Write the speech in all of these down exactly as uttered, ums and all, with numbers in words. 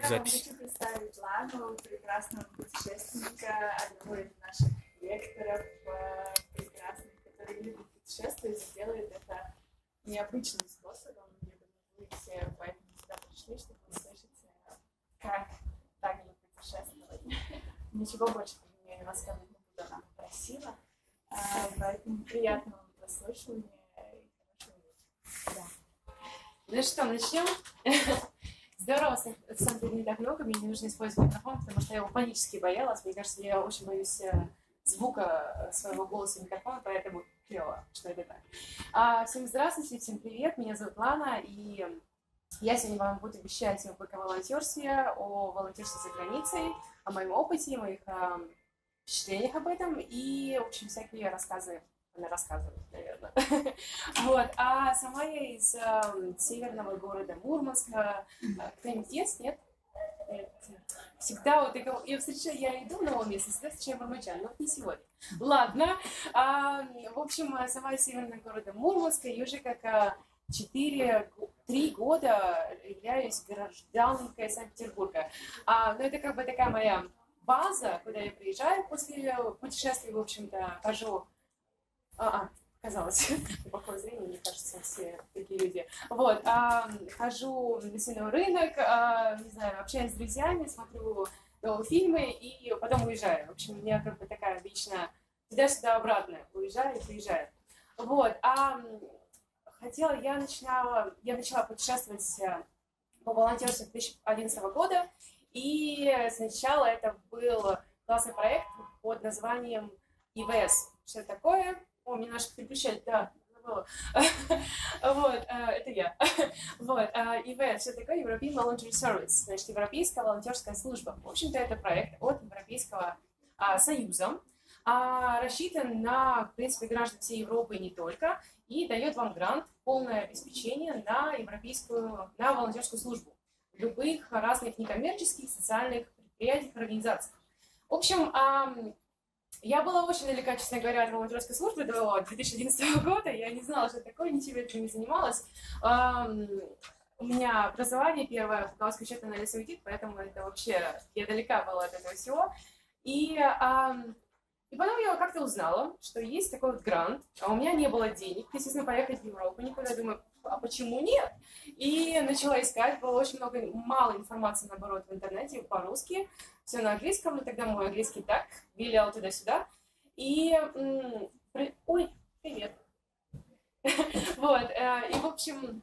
Я вам запись. хочу представить Ладу, прекрасного путешественника, одного из наших лекторов, э, прекрасных, который любит путешествовать и делает это необычным способом. Я думаю, вы все поэтому сюда пришли, чтобы услышать, э, как также путешествовать. Ничего больше мне рассказывать не буду, она попросила. Э, Поэтому приятного вам прослушивания и хорошего вечера. Да. Ну что, начнем? Здорово, Санкт-Петербурге не так много, мне не нужно использовать микрофон, потому что я его панически боялась. Мне кажется, я очень боюсь звука своего голоса в микрофон, поэтому клево, что это так. А, всем здравствуйте, всем привет, меня зовут Лана, и я сегодня вам буду вещать об эко-волонтерстве, о волонтерстве за границей, о моем опыте, моих а, впечатлениях об этом и, в общем, всякие рассказы. Она рассказывает, наверное. Вот. А сама я из э, северного города Мурманска. Кто-нибудь есть? Нет? Нет. Всегда вот я, я встречаю, я иду в новое место, всегда встречаю мурманчан, но не сегодня. Ладно. А, в общем, сама из северного города Мурманска, и уже как четыре-три года являюсь гражданкой Санкт-Петербурга. А, но это как бы такая моя база, куда я приезжаю после путешествий, в общем-то, хожу. А, а, казалось, плохое зрение, мне кажется, все такие люди. Вот, а, хожу на весенний рынок, а, не знаю, общаюсь с друзьями, смотрю новые фильмы и потом уезжаю. В общем, у меня как бы такая вечная туда-сюда обратно, уезжаю и приезжаю. Вот, а хотела, я начинала, я начала путешествовать по волонтерству с две тысячи одиннадцатого года, и сначала это был классный проект под названием и вэ эс. Что это такое? О, мне немножко переключали, да, забыла. Вот, это я. Вот, и вэ эс, что такое? European Voluntary Service, значит, Европейская волонтерская служба. В общем-то, это проект от Европейского Союза, рассчитан на, в принципе, граждан всей Европы и не только, и дает вам грант, полное обеспечение на европейскую, на волонтерскую службу в любых разных некоммерческих, социальных предприятиях, организациях. В общем, я была очень далека, честно говоря, от волонтерской службы до две тысячи одиннадцатого года. Я не знала, что это такое, ничего этим не занималась. У меня образование первое, бакалаврский учет анализ аудит, поэтому это вообще, я далека была от этого всего. И, и потом я как-то узнала, что есть такой вот грант, а у меня не было денег, естественно, поехать в Европу никуда. Думаю, а почему нет? И начала искать, было очень много, мало информации, наоборот, в интернете, по-русски. Все на английском, но тогда мой английский так, вилял туда-сюда. И... При... Ой, привет. Вот, и, в общем,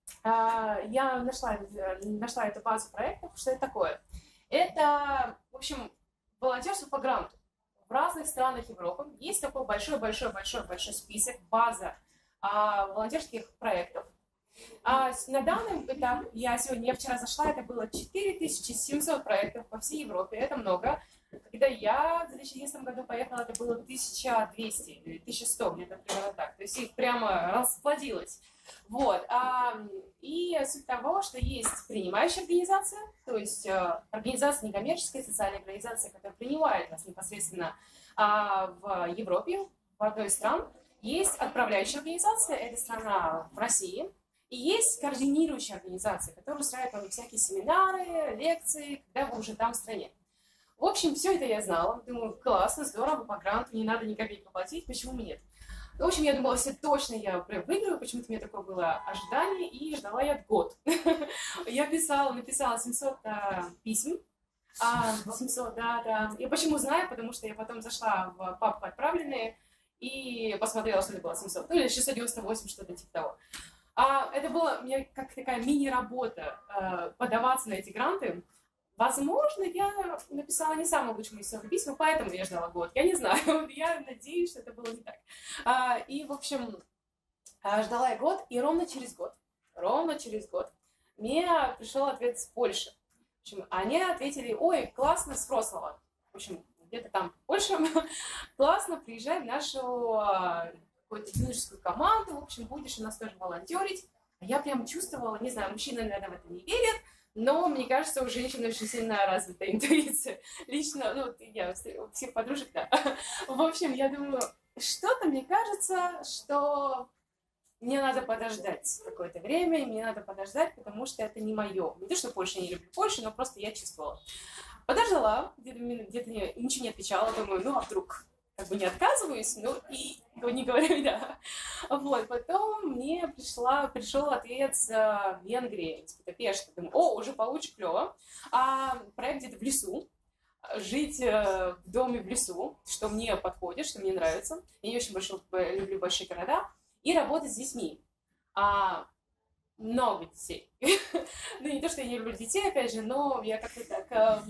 я нашла, нашла эту базу проектов. Что это такое? Это, в общем, волонтерство по гранту. В разных странах Европы есть такой большой-большой-большой-большой список, база волонтерских проектов. А на данном этапе, я сегодня, я вчера зашла, это было четыре тысячи семьсот проектов по всей Европе, это много. Когда я в две тысячи одиннадцатом году поехала, это было тысяча двести или тысяча сто, где-то примерно так. То есть их прямо расплодилось. Вот. А, и суть того, что есть принимающая организация, то есть а, организация некоммерческая, социальная организация, которая принимает нас непосредственно а, в Европе, в одной из стран. Есть отправляющая организация, это страна в России. И есть координирующая организация, которая устраивает вам всякие семинары, лекции, когда вы уже там в стране. В общем, все это я знала. Думаю, классно, здорово, по гранту, не надо ни копейки платить, почему бы нет? В общем, я думала, все точно я прям выиграю, почему-то у меня такое было ожидание, и ждала я год. Я писала, написала семьсот писем. семьсот, да, да. Я почему знаю, потому что я потом зашла в папку «Отправленные» и посмотрела, что это было семьсот, ну или шестьсот девяносто восемь, что-то типа того. А, это была у меня как такая мини-работа э, подаваться на эти гранты. Возможно, я написала не самое лучшее мои письма, поэтому я ждала год. Я не знаю, я надеюсь, что это было не так. А, и, в общем, ждала я год, и ровно через год, ровно через год мне пришел ответ с Польши. В общем, они ответили, ой, классно, с Вроцлава. В общем, где-то там в Польше. Классно, приезжай в нашу... какую-то юношескую команду, в общем, будешь у нас тоже волонтерить. А я прям чувствовала, не знаю, мужчины, наверное, в это не верят, но мне кажется, у женщин очень сильно развита интуиция. Лично, ну, я у всех подружек, да. В общем, я думаю, что-то мне кажется, что мне надо подождать какое-то время, мне надо подождать, потому что это не мое. Не то, что Польшу я не люблю Польшу, но просто я чувствовала. Подождала, где-то, где-то ничего не отвечала, думаю, ну а вдруг как бы не отказываюсь, ну и не говорю да. Вот, потом мне пришла, пришел ответ с Венгрии, из Будапешта. Думаю, о, уже получше, клево. А проект где-то в лесу. Жить в доме в лесу, что мне подходит, что мне нравится. Я не очень большой, люблю большие города. И работать с детьми. А, много детей. Ну, не то, что я не люблю детей, опять же, но я как-то так э,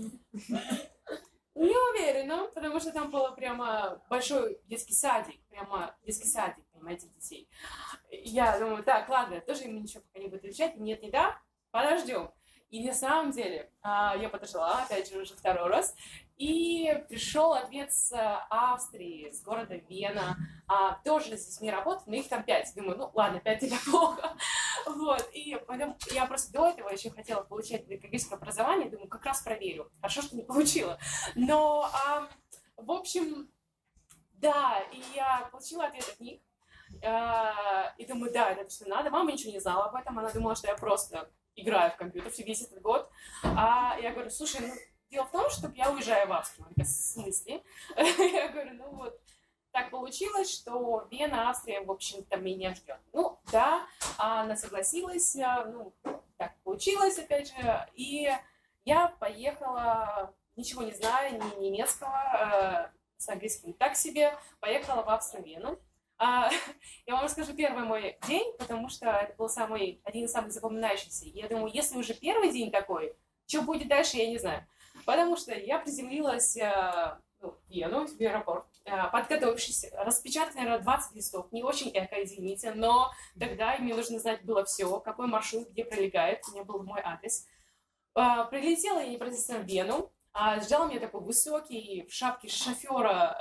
не уверена, потому что там был прямо большой детский садик, прямо детский садик, понимаете, детей. Я думаю, так, ладно, тоже ему ничего пока не буду отвечать. Нет, не да, подождем. И на самом деле я подождала, опять же, уже второй раз, и пришел ответ с Австрии, с города Вена, тоже с детьми работают, но их там пять. Думаю, ну ладно, пять это плохо. Вот, и потом я просто до этого еще хотела получать педагогическое образование, думаю, как раз проверю. Хорошо, что не получила. Но, а, в общем, да, и я получила ответ от них, а, и думаю, да, это что надо. Мама ничего не знала об этом, она думала, что я просто играю в компьютер весь этот год. А я говорю, слушай, ну, дело в том, что я уезжаю в Австрию. В смысле? Я говорю, ну вот, так получилось, что Вена, Австрия, в общем-то, меня ждет. Ну, да, она согласилась, ну, так получилось, опять же, и я поехала, ничего не зная, ни немецкого, с английским так себе, поехала в Австрию-Вену. А, я вам расскажу первый мой день, потому что это был самый, один из самых запоминающихся. Я думаю, если уже первый день такой, что будет дальше, я не знаю. Потому что я приземлилась ну, в Вену, в аэропорт, подготовившись, распечатать, наверное, двадцать листов. Не очень эко, извините, но тогда мне нужно знать было все, какой маршрут, где пролегает. У меня был мой адрес. Прилетела я непосредственно в Вену. Ждал меня такой высокий, в шапке шофера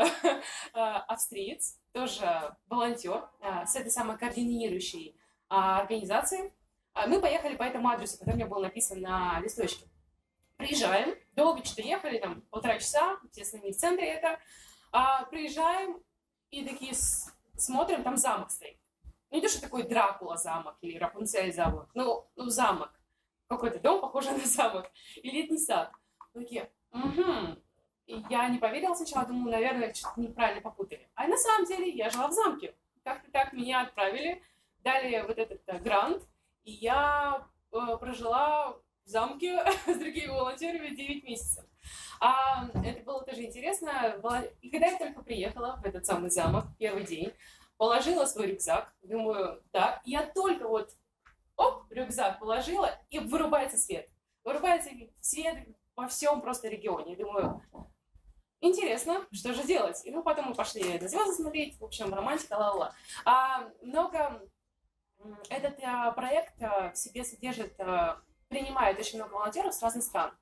австриец, тоже волонтер с этой самой координирующей организацией. Мы поехали по этому адресу, который у меня был написан на листочке. Приезжаем, долго что-то ехали, там полтора часа, естественно, не в центре это. А, приезжаем и такие с- смотрим, там замок стоит. Ну, не то, что такой Дракула замок или Рапунцель замок, ну, ну замок. Какой-то дом, похожий на замок. И летний сад. Мы такие, угу. И я не поверила сначала, думаю, наверное, что-то неправильно попутали. А на самом деле я жила в замке. Как-то так меня отправили, дали вот этот э, грант, и я э, прожила в замке с другими волонтерами девять месяцев. А, это было тоже интересно. И когда я только приехала в этот самый замок, первый день, положила свой рюкзак, думаю, так, я только вот, оп, рюкзак положила, и вырубается свет. Вырубается свет во всем просто регионе. Думаю, интересно, что же делать? И ну, потом мы пошли на звезды смотреть, в общем, романтика, ла-ла-ла. А, много, этот а, проект а, в себе содержит, а, принимает очень много волонтеров с разных стран.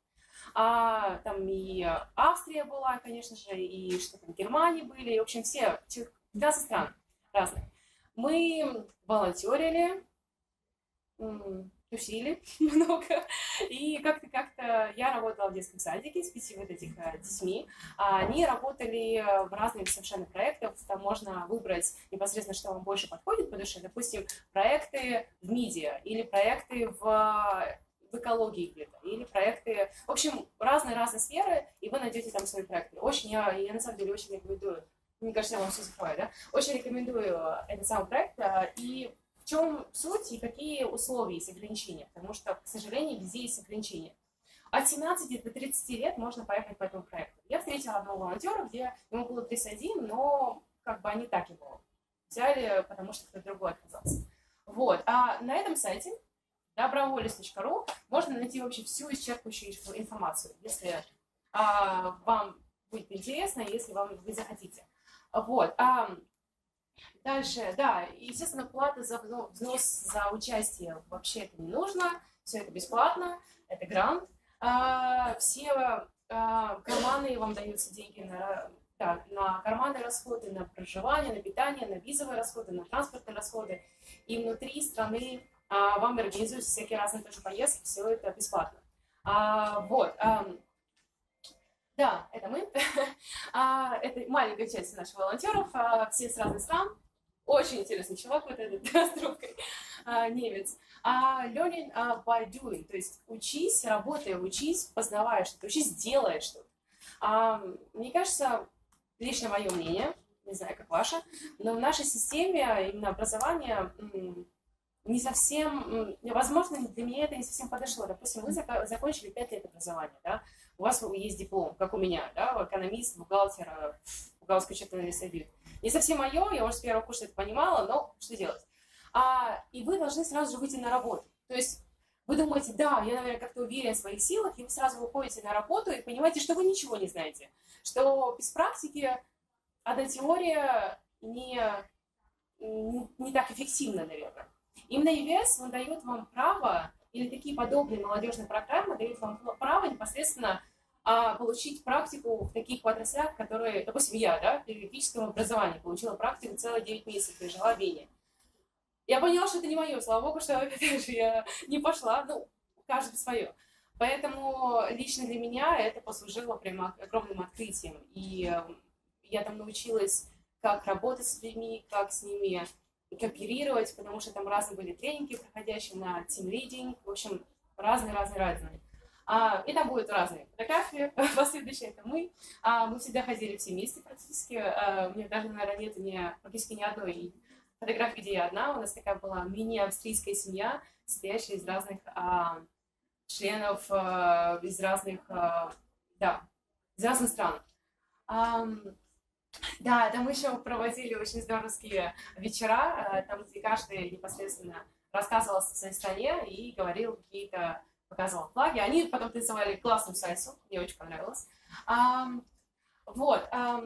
А, там и Австрия была, конечно же, и что там, Германия были, и, в общем, все, двенадцать стран разных. Мы волонтерили, тусили много, и как-то как-то я работала в детском садике с пяти вот этих детьми, а они работали в разных совершенно проектах, там можно выбрать непосредственно, что вам больше подходит по душе, допустим, проекты в медиа или проекты в, в экологии где-то, или проекты, в общем, разные-разные сферы, и вы найдете там свои проекты. Очень, я, я на самом деле очень рекомендую, мне кажется, я вам все закрою, да, очень рекомендую этот самый проект, и в чем суть и какие условия есть ограничения, потому что, к сожалению, везде есть ограничения. От семнадцати до тридцати лет можно поехать по этому проекту. Я встретила одного волонтера, где ему было тридцать один, но как бы они так его взяли, потому что кто-то другой отказался. Вот. А на этом сайте доброволец точка ру можно найти вообще всю исчерпывающую информацию, если а, вам будет интересно, если вам вы захотите. Вот. А, дальше, да, естественно, плата за взнос за участие вообще это не нужно, все это бесплатно, это грант. А, все а, карманы вам даются деньги на, да, на карманные расходы, на проживание, на питание, на визовые расходы, на транспортные расходы. И внутри страны а, вам организуются всякие разные тоже поездки, все это бесплатно. А, вот. А, да, это мы. а, это маленькая часть наших волонтеров, а, все с разных стран. Очень интересный чувак, вот этот, да, с трубкой, а, немец. А learning uh, by doing, то есть учись, работая, учись, познавая что-то, учись, делая что-то. А, мне кажется, лично мое мнение, не знаю, как ваше, но в нашей системе именно образования не совсем, возможно, для меня это не совсем подошло. Допустим, вы закончили пять лет образования, да? У вас есть диплом, как у меня, да, экономист, бухгалтер, бухгалтерский учетный аналист. Не совсем мое, я уже с первого курса это понимала, но что делать? А, и вы должны сразу же выйти на работу. То есть вы думаете, да, я, наверное, как-то уверен в своих силах, и вы сразу выходите на работу и понимаете, что вы ничего не знаете. Что без практики одна теория не, не, не так эффективна, наверное. Именно и ви эс, он дает вам право, или такие подобные молодежные программы дают вам право непосредственно а, получить практику в таких отраслях, которые, допустим, я, да, в педагогическом образовании получила практику целых девять месяцев, и жила в Вене. Я поняла, что это не мое, слава богу, что даже я не пошла, ну, каждый свое. Поэтому лично для меня это послужило прямо огромным открытием. И я там научилась, как работать с людьми, как с ними кооперировать, потому что там разные были тренинги, проходящие на team leading, в общем, разные-разные-разные. А, и там будут разные фотографии, последующие это мы. А, мы всегда ходили все вместе практически. А, у меня даже, наверное, нет ни, практически ни одной фотографии, где я одна. У нас такая была мини-австрийская семья, состоящая из разных а, членов, а, из разных, а, да, из разных стран. А, да, там еще проводили очень здоровские вечера, там, где каждый непосредственно рассказывал о своей стране и говорил какие-то, показывал флаги. Они потом танцевали классную сальсу, мне очень понравилось. А, вот. А,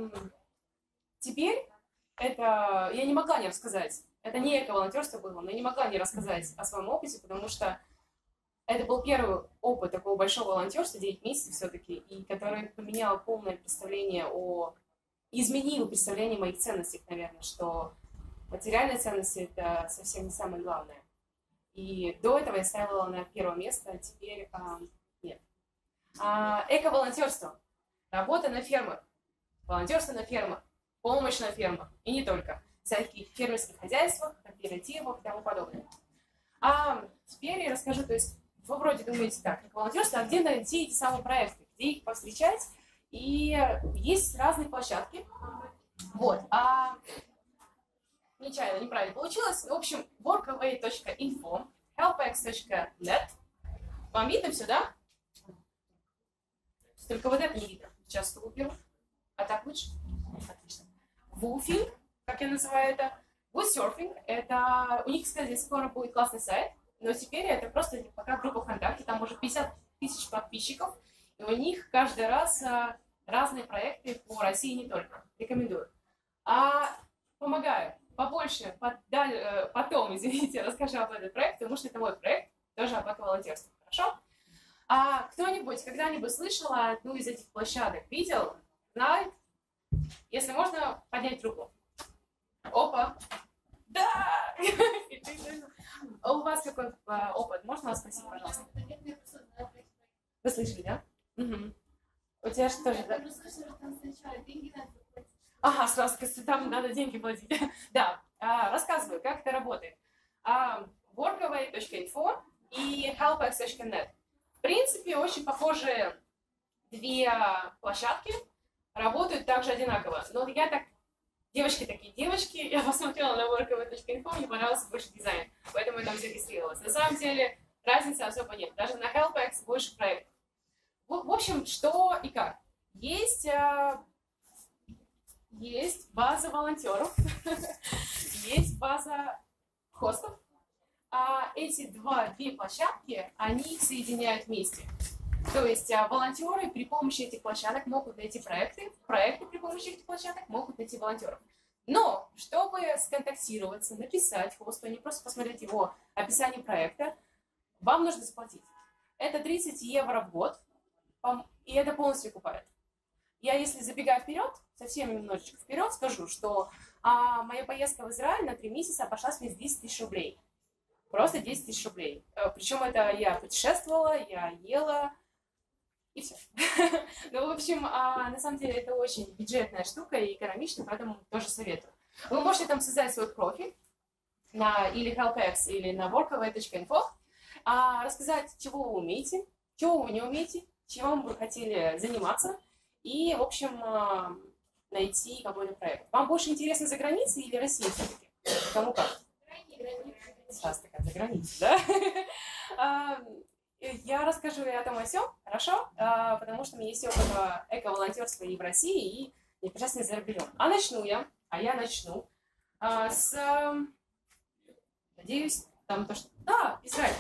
теперь это... Я не могла не рассказать. Это не эко-волонтерство было, но я не могла не рассказать о своем опыте, потому что это был первый опыт такого большого волонтерства, девять месяцев все-таки, и который поменял полное представление о... изменил представление моих ценностей, наверное, что материальные ценности – это совсем не самое главное. И до этого я ставила на первое место, а теперь а, нет. А, эко-волонтерство, работа на фермах, волонтерство на фермах, помощь на фермах, и не только. Всякие фермерских хозяйствах, кооперативах и тому подобное. А теперь я расскажу, то есть вы вроде думаете так, как волонтерство, а где найти эти самые проекты, где их повстречать? И есть разные площадки. Вот. А... Нечаянно, неправильно получилось. В общем, workaway точка info, helpex точка net. Вам видно все, да? Только вот это не видно. Сейчас уберу. А так лучше? Отлично. Woofing, как я называю это. Woodsurfing. Это... У них, кстати, скоро будет классный сайт. Но теперь это просто пока группа ВКонтакте. Там уже пятьдесят тысяч подписчиков. И у них каждый раз разные проекты по России не только. Рекомендую. А помогаю. Побольше, под, даль, потом, извините, расскажу об этом проекте, потому что это мой проект, тоже об эко-волонтерстве. Хорошо? А кто-нибудь когда-нибудь слышал одну из этих площадок? Видел? Знает? Если можно, поднять руку. Опа! Да! А у вас какой опыт? Можно вас спросить, пожалуйста? Вы слышали, да? Угу. У тебя же тоже, да? Ага, сразу, там надо деньги платить. Да, а, рассказываю, как это работает. А, workaway точка info и helpex точка net. В принципе, очень похожие две площадки, работают также одинаково. Но я так, девочки такие девочки, я посмотрела на workaway точка info, мне понравился больше дизайн, поэтому я там зарегистрировалась. На самом деле, разницы особо нет. Даже на helpex больше проектов. В, в общем, что и как. Есть... Есть база волонтеров, есть база хостов. А эти два, две площадки, они их соединяют вместе. То есть а, волонтеры при помощи этих площадок могут найти проекты, проекты при помощи этих площадок могут найти волонтеров. Но, чтобы сконтактироваться, написать хосту, а не просто посмотреть его описание проекта, вам нужно заплатить. Это тридцать евро в год, и это полностью окупает. Я, если забегаю вперед, совсем немножечко вперед, скажу, что а, моя поездка в Израиль на три месяца обошлась мне в десять тысяч рублей. Просто десять тысяч рублей. Причем это я путешествовала, я ела, и все. Ну, в общем, а, на самом деле это очень бюджетная штука и экономичная, поэтому тоже советую. Вы можете там создать свой профиль на или HelpX, или на workaway точка инфо, а, рассказать, чего вы умеете, чего вы не умеете, чем вы хотели заниматься, и, в общем, а, найти какой-то проект. Вам больше интересно за границей или Россия все-таки? Кому как? Сейчас такая за границей, да? Я расскажу и о том, и о сём, хорошо? Потому что у меня есть опыт эко-волонтерства и в России, и непосредственно за рубежом. А начну я, а я начну с, надеюсь, там то, что... Да, Израиль.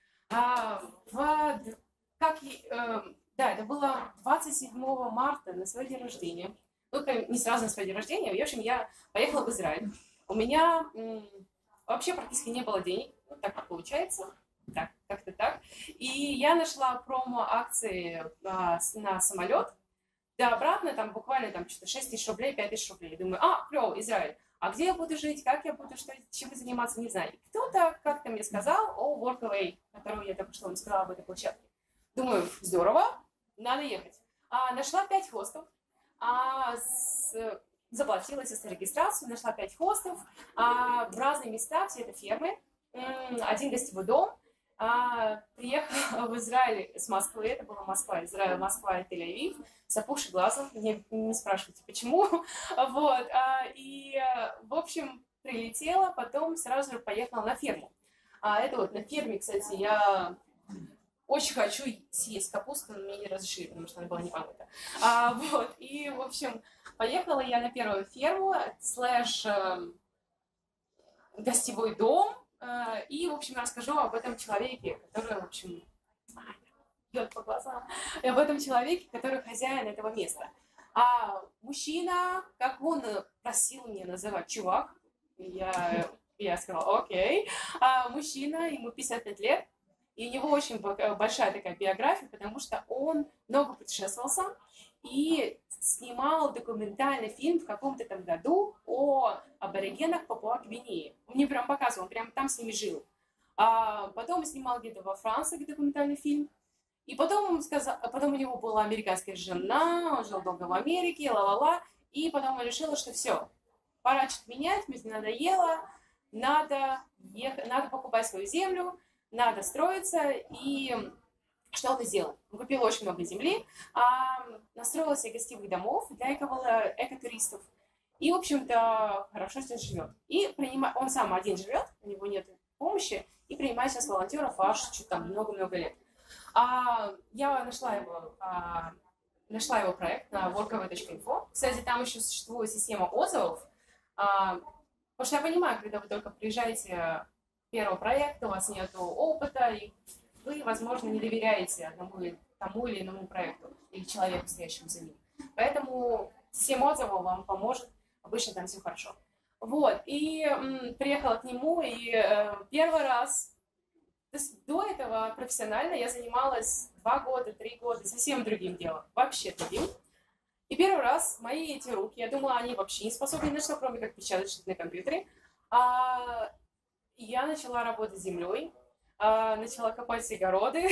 В, как, да, это было двадцать седьмого марта на свой день рождения. Ну, не сразу на свой день рождения. В общем, я поехала в Израиль. У меня м, вообще практически не было денег. Ну, так как получается. Так, как-то так. И я нашла промо-акции а, на самолет. Да, обратно, там буквально там, что-то шесть тысяч рублей, пять тысяч рублей. Думаю, а, клево, Израиль. А где я буду жить, как я буду, что, чем заниматься, не знаю. И кто-то как-то мне сказал о Workaway, которую я только что вам сказала об этой площадке. Думаю, здорово, надо ехать. А, нашла пять хостов. А, с, заплатила за регистрацию, нашла пять хостов а, в разные места, все это фермы, один гостевой дом. А, приехала в Израиль с Москвы, это была Москва, Израиль, Москва и Тель-Авив, с опухшим глазом, не, не спрашивайте, почему, вот, а, и, в общем, прилетела, потом сразу же поехала на ферму. А, это вот на ферме, кстати, я... Очень хочу съесть капусту, но мне не разрешили, потому что она была не помыта. А, вот, и, в общем, поехала я на первую ферму, слэш э, гостевой дом, э, и, в общем, расскажу об этом человеке, который, в общем, бьет по глазам, и об этом человеке, который хозяин этого места. А мужчина, как он просил меня называть, чувак, я, я сказала, окей, а, мужчина, ему пятьдесят пять лет, и у него очень большая такая биография, потому что он много путешествовал сам и снимал документальный фильм в каком-то там году о аборигенах Папуа-Гвинеи. Он мне прям показывал, он прям там с ними жил. А потом снимал где-то во Франции документальный фильм. И потом он сказал, потом у него была американская жена, он жил долго в Америке, ла-ла-ла. И потом он решил, что все, пора что-то менять, мне надоело, надо, ехать, надо покупать свою землю, надо строиться, и что он и сделал? Он купил очень много земли, а, настроил себе гостевых домов для эко- экотуристов, и, в общем-то, хорошо здесь живет. И принимает, он сам один живет, у него нет помощи, и принимает сейчас волонтеров аж что-то там много-много лет. А, я нашла его, а, нашла его проект на workaway точка инфо. Кстати, там еще существует система отзывов, а, потому что я понимаю, когда вы только приезжаете первого проекта, у вас нет опыта, и вы, возможно, не доверяете одному или тому или иному проекту или человеку, стоящему за ним. Поэтому система отзывов вам поможет, обычно там все хорошо. Вот, и м, приехала к нему, и э, первый раз, то есть до этого профессионально я занималась два года, три года совсем другим делом, вообще другим. И первый раз мои эти руки, я думала, они вообще не способны на что, кроме как печатать на компьютере. А, я начала работать с землей, э, начала копать огороды,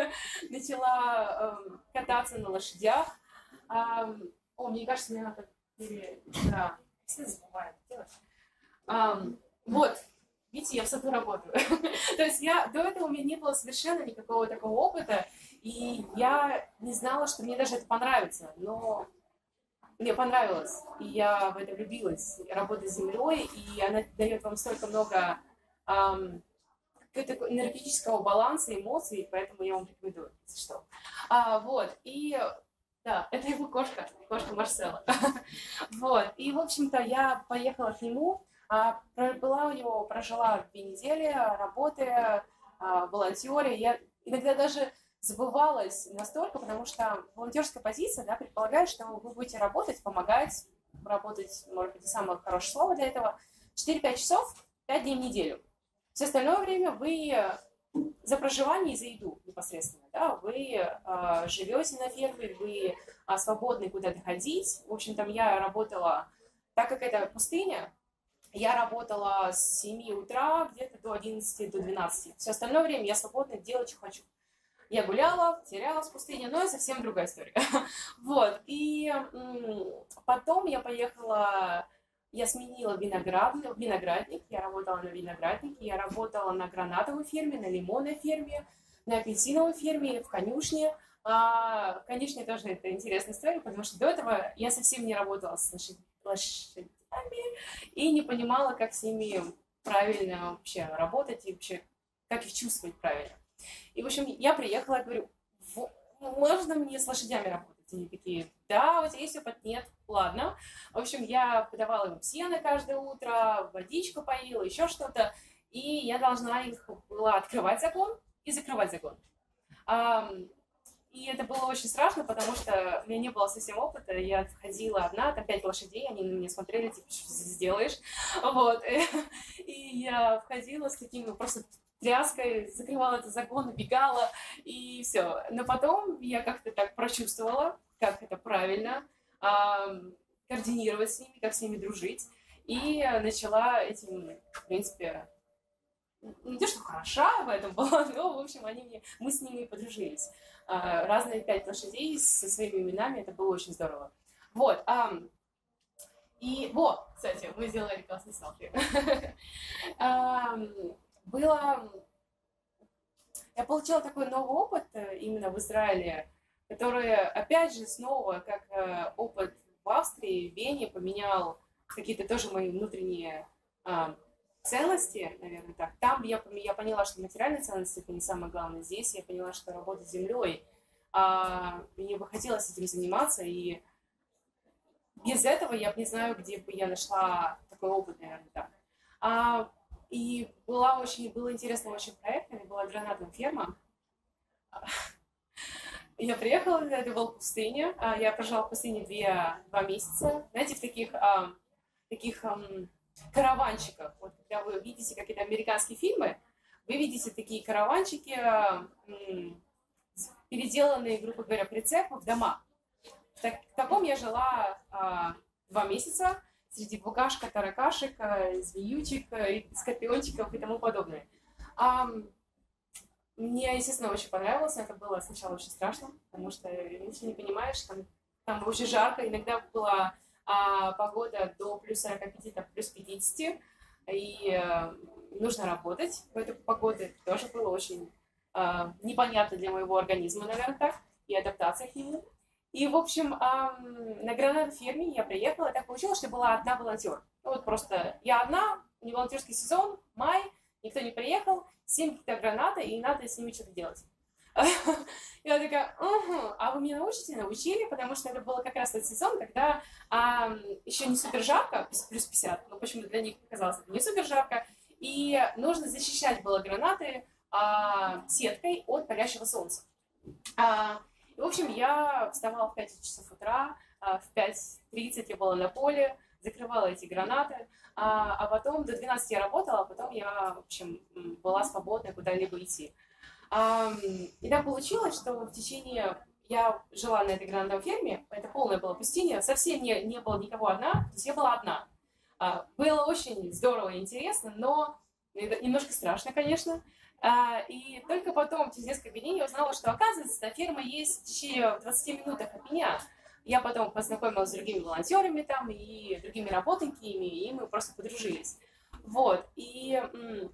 начала э, кататься на лошадях. Э, о, мне кажется, мне надо... Да, все забывают делать. Э, вот, видите, я в саду работаю. То есть я, до этого у меня не было совершенно никакого такого опыта, и я не знала, что мне даже это понравится, но мне понравилось, и я в это влюбилась. Работа с землей, и она дает вам столько много эм, энергетического баланса, эмоций, поэтому я вам рекомендую, если что. А, вот, и да, это его кошка, кошка Марсела. Вот, и, в общем-то, я поехала к нему, а, была у него, прожила две недели, работая, а, волонтере. Я иногда даже забывалась настолько, потому что волонтерская позиция, да, предполагает, что вы будете работать, помогать, работать, может быть, не самое хорошее слово для этого, четыре-пять часов, пять дней в неделю. Все остальное время вы за проживание и за еду непосредственно, да, вы э, живете на ферме, вы э, свободны куда-то ходить. В общем, там я работала, так как это пустыня, я работала с семи утра где-то до одиннадцати, до двенадцати. Все остальное время я свободна делать, что хочу. Я гуляла, терялась в пустыне, но это совсем другая история. Вот, и м- потом я поехала я сменила виноград, виноградник, я работала на винограднике, я работала на гранатовой ферме, на лимонной ферме, на апельсиновой ферме, в конюшне. А, конюшня тоже это интересная история, потому что до этого я совсем не работала с лошадями и не понимала, как с ними правильно вообще работать и вообще как их чувствовать правильно. И, в общем, я приехала и говорю, можно мне с лошадями работать? Они такие, да, у тебя есть опыт? Нет. Ладно. В общем, я подавала им сено каждое утро, водичку поила, еще что-то. И я должна их была открывать загон и закрывать загон. И это было очень страшно, потому что у меня не было совсем опыта. Я входила одна, там пять лошадей, они на меня смотрели, типа, что ты сделаешь? Вот. И я входила с какими просто тряской, закрывала этот загон, убегала, и все. Но потом я как-то так прочувствовала, как это правильно, эм, координировать с ними, как с ними дружить. И начала этим, в принципе, не то, что хороша в этом была, но, в общем, они мне, мы с ними подружились. Э, разные пять лошадей со своими именами, это было очень здорово. Вот. Эм, и вот, кстати, мы сделали классный селфи. Было... Я получила такой новый опыт именно в Израиле, который, опять же, снова, как опыт в Австрии, в Вене, поменял какие-то тоже мои внутренние а, ценности, наверное, так. Там я, я поняла, что материальные ценности — это не самое главное. Здесь я поняла, что работа с землей, а, мне бы хотелось этим заниматься, и без этого я бы не знаю, где бы я нашла такой опыт, наверное, так. А, И была очень, был интересный очень проект, это была гранатная ферма. Я приехала, это была пустыня, я прожила в пустыне две, два месяца, знаете, в таких, таких караванчиках. Вот когда вы видите какие-то американские фильмы, вы видите такие караванчики, переделанные, грубо говоря, прицепы в дома. В таком я жила два месяца. Среди букашка, таракашек, змеючек, скорпиончиков и тому подобное. А, мне, естественно, очень понравилось. Это было сначала очень страшно, потому что ничего не понимаешь, там, там очень жарко. Иногда была а, погода до плюс сорока пяти, там, плюс пятидесяти, и а, нужно работать в эту погоду. Это тоже было очень а, непонятно для моего организма, наверное, так, и адаптация к нему. И, в общем, эм, на гранатной ферме я приехала, и так получилось, что была одна волонтер. Ну, вот просто я одна, не волонтерский сезон, май, никто не приехал, семь каких-то гранаты, и надо с ними что-то делать. Я такая, угу, а вы меня научите? Научили, потому что это было как раз тот сезон, когда еще не супер жарко, плюс пятьдесят, но почему-то для них казалось это не супер жарко, и нужно защищать было гранаты сеткой от палящего солнца. И, в общем, я вставала в пять часов утра, в пять тридцать я была на поле, закрывала эти гранаты, а потом до двенадцати я работала, а потом я, в общем, была свободна куда-либо идти. И так получилось, что в течение... Я жила на этой гранатовой ферме, это полная была пустыня, совсем не, не было никого одна, то есть я была одна. Было очень здорово и интересно, но немножко страшно, конечно. Uh, и только потом, через несколько дней, я узнала, что, оказывается, эта ферма есть в течение двадцати минутах от меня. Я потом познакомилась с другими волонтерами там и другими работниками, и мы просто подружились. Вот. И,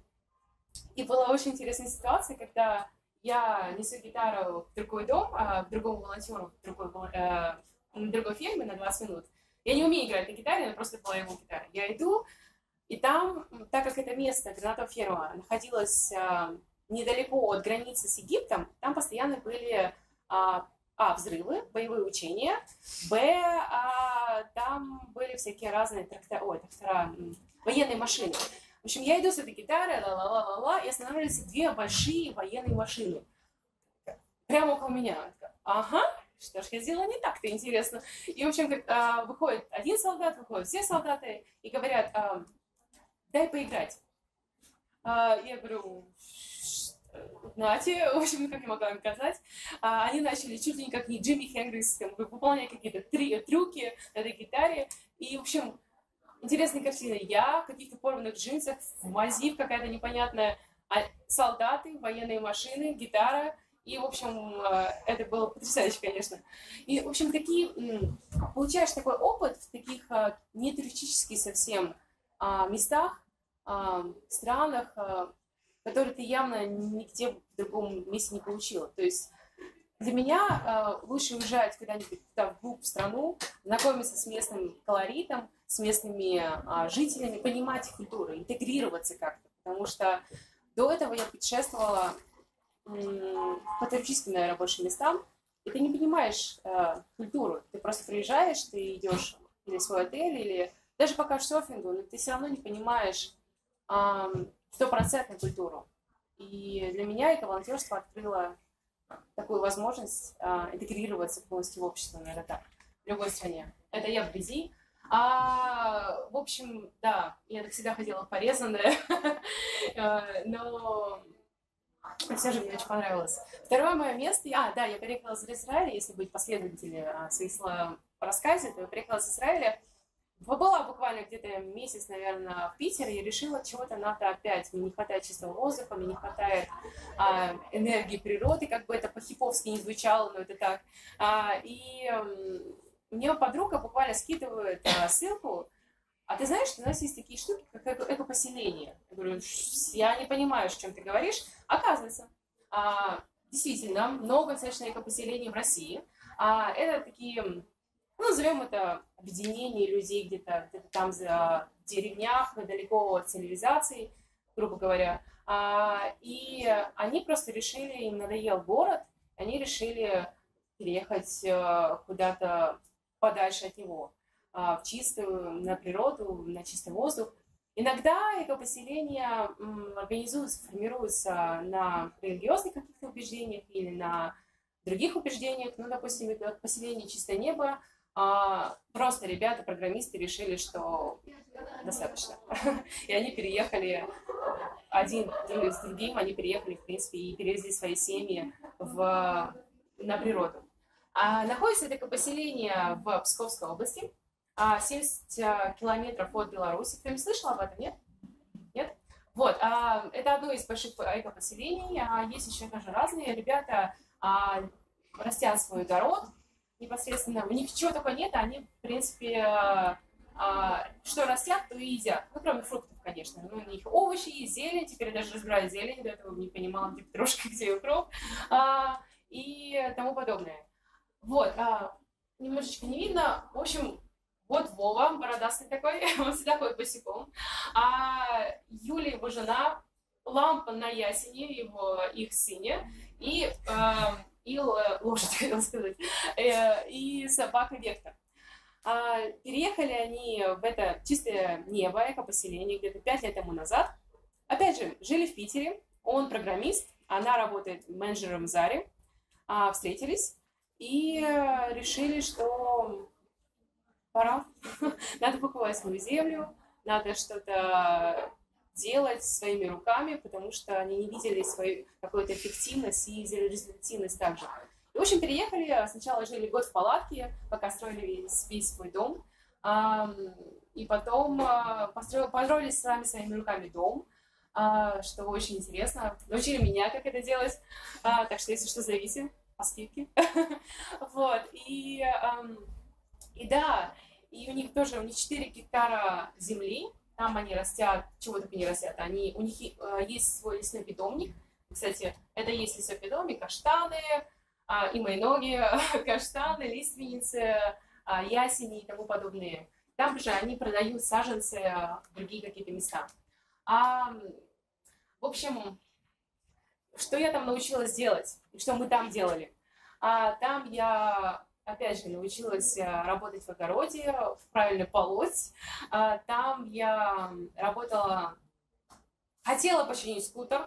и была очень интересная ситуация, когда я несу гитару в другой дом, а к другому волонтеру в другой, э, на другой ферме на двадцать минут. Я не умею играть на гитаре, она просто была его гитара. Я иду, и там, так как это место, гранатовая ферма, находилась а, недалеко от границы с Египтом, там постоянно были а, а, взрывы, боевые учения, б, а, там были всякие разные трактора, ой, трактора, военные машины. В общем, я иду с этой гитарой, ла-ла-ла-ла-ла, и останавливаются две большие военные машины. Прямо около меня. Ага, что ж я сделала не так-то, интересно. И, в общем, как, а, выходит один солдат, выходят все солдаты, и говорят... А, дай поиграть. А, я говорю, знаете, в общем, как я могла им сказать, а, они начали чуть ли не как не Джимми Хендрикс, выполнять какие-то три, трюки на этой гитаре. И, в общем, интересная картина. Я в каких-то порванных джинсах, в мази какая-то непонятная, а солдаты, военные машины, гитара. И, в общем, это было потрясающе, конечно. И, в общем, такие получаешь такой опыт в таких а, не туристических совсем а, местах, а, странах, а, которые ты явно нигде в другом месте не получила. То есть для меня а, лучше уезжать куда-нибудь туда, вглубь в страну, знакомиться с местным колоритом, с местными а, жителями, понимать их культуру, интегрироваться как-то. Потому что до этого я путешествовала м, по туристическим, наверное, больше местам, и ты не понимаешь э, культуру. Ты просто приезжаешь, ты идешь или в свой отель, или даже по каучсерфингу, но ты все равно не понимаешь стопроцентную э, культуру. И для меня это волонтерство открыло такую возможность э, интегрироваться полностью в общество, наверное, так, в любой стране. Это я вблизи. А, в общем, да, я так всегда ходила порезанная, но все же мне очень понравилось. Второе мое место, а, да, я переехала из Израиля, если быть последователем в своих рассказе, то я приехала из Израиля, побыла буквально где-то месяц, наверное, в Питере и решила, чего-то надо опять, мне не хватает чистого воздуха, мне не хватает а, энергии природы, как бы это по-хиповски не звучало, но это так. А, и мне подруга буквально скидывает а, ссылку, а ты знаешь, что у нас есть такие штуки, как экопоселение. Я говорю, я не понимаю, о чем ты говоришь. Оказывается, а, действительно, много достаточно экопоселений в России. А, это такие, ну, назовем это объединение людей где-то где там за деревнях, далеко от цивилизации, грубо говоря. А, и они просто решили, им надоел город, они решили переехать куда-то подальше от него, в чистую, на природу, на чистый воздух. Иногда экопоселения организуются, формируются на религиозных каких-то убеждениях или на других убеждениях. Ну, допустим, экопоселение «Чистое небо», просто ребята, программисты решили, что достаточно. И они переехали один с другим, они переехали, в принципе, и перевезли свои семьи в, на природу. А находится это экопоселение в Псковской области, семьдесят километров от Беларуси. Кто-нибудь слышал об этом, нет? Нет? Вот, это одно из больших экопоселений, есть еще тоже разные. Ребята растят свой огород, непосредственно, у них чего только нет, они, в принципе, что растят, то и едят. Ну, кроме фруктов, конечно. Ну, у них овощи есть, зелень, теперь даже разбирают зелень, до этого не понимала, где петрушка, где укроп, и тому подобное. Вот, немножечко не видно, в общем, вот Вова, бородастый такой, он всегда ходит босиком. А Юля, его жена, лампа на ясене, его, их сыне, и, э, и лошадь, хотел сказать, э, и собака Вектор. А, переехали они в это чистое небо, экопоселение, где-то пять лет тому назад. Опять же, жили в Питере, он программист, она работает менеджером в Заре, а, встретились и решили, что пора, надо покупать свою землю, надо что-то делать своими руками, потому что они не видели свою какую-то эффективность и результативность также. И, в общем, переехали, сначала жили год в палатке, пока строили весь, весь свой дом, и потом построили, построили сами своими руками дом, что очень интересно. Научили меня, как это делать, так что, если что, зовите по скидке. Вот, и... И да, и у них тоже, у них четыре гектара земли, там они растят, чего только не растят, они, у них есть свой лесной питомник, кстати, это есть лесной питомник, каштаны, и мои ноги, каштаны, лиственницы, ясени и тому подобные. Там же они продают саженцы в другие какие-то места. А, в общем, что я там научилась делать, и что мы там делали? А, там я... Опять же, научилась работать в огороде, правильно полоть. Там я работала, хотела починить скутер,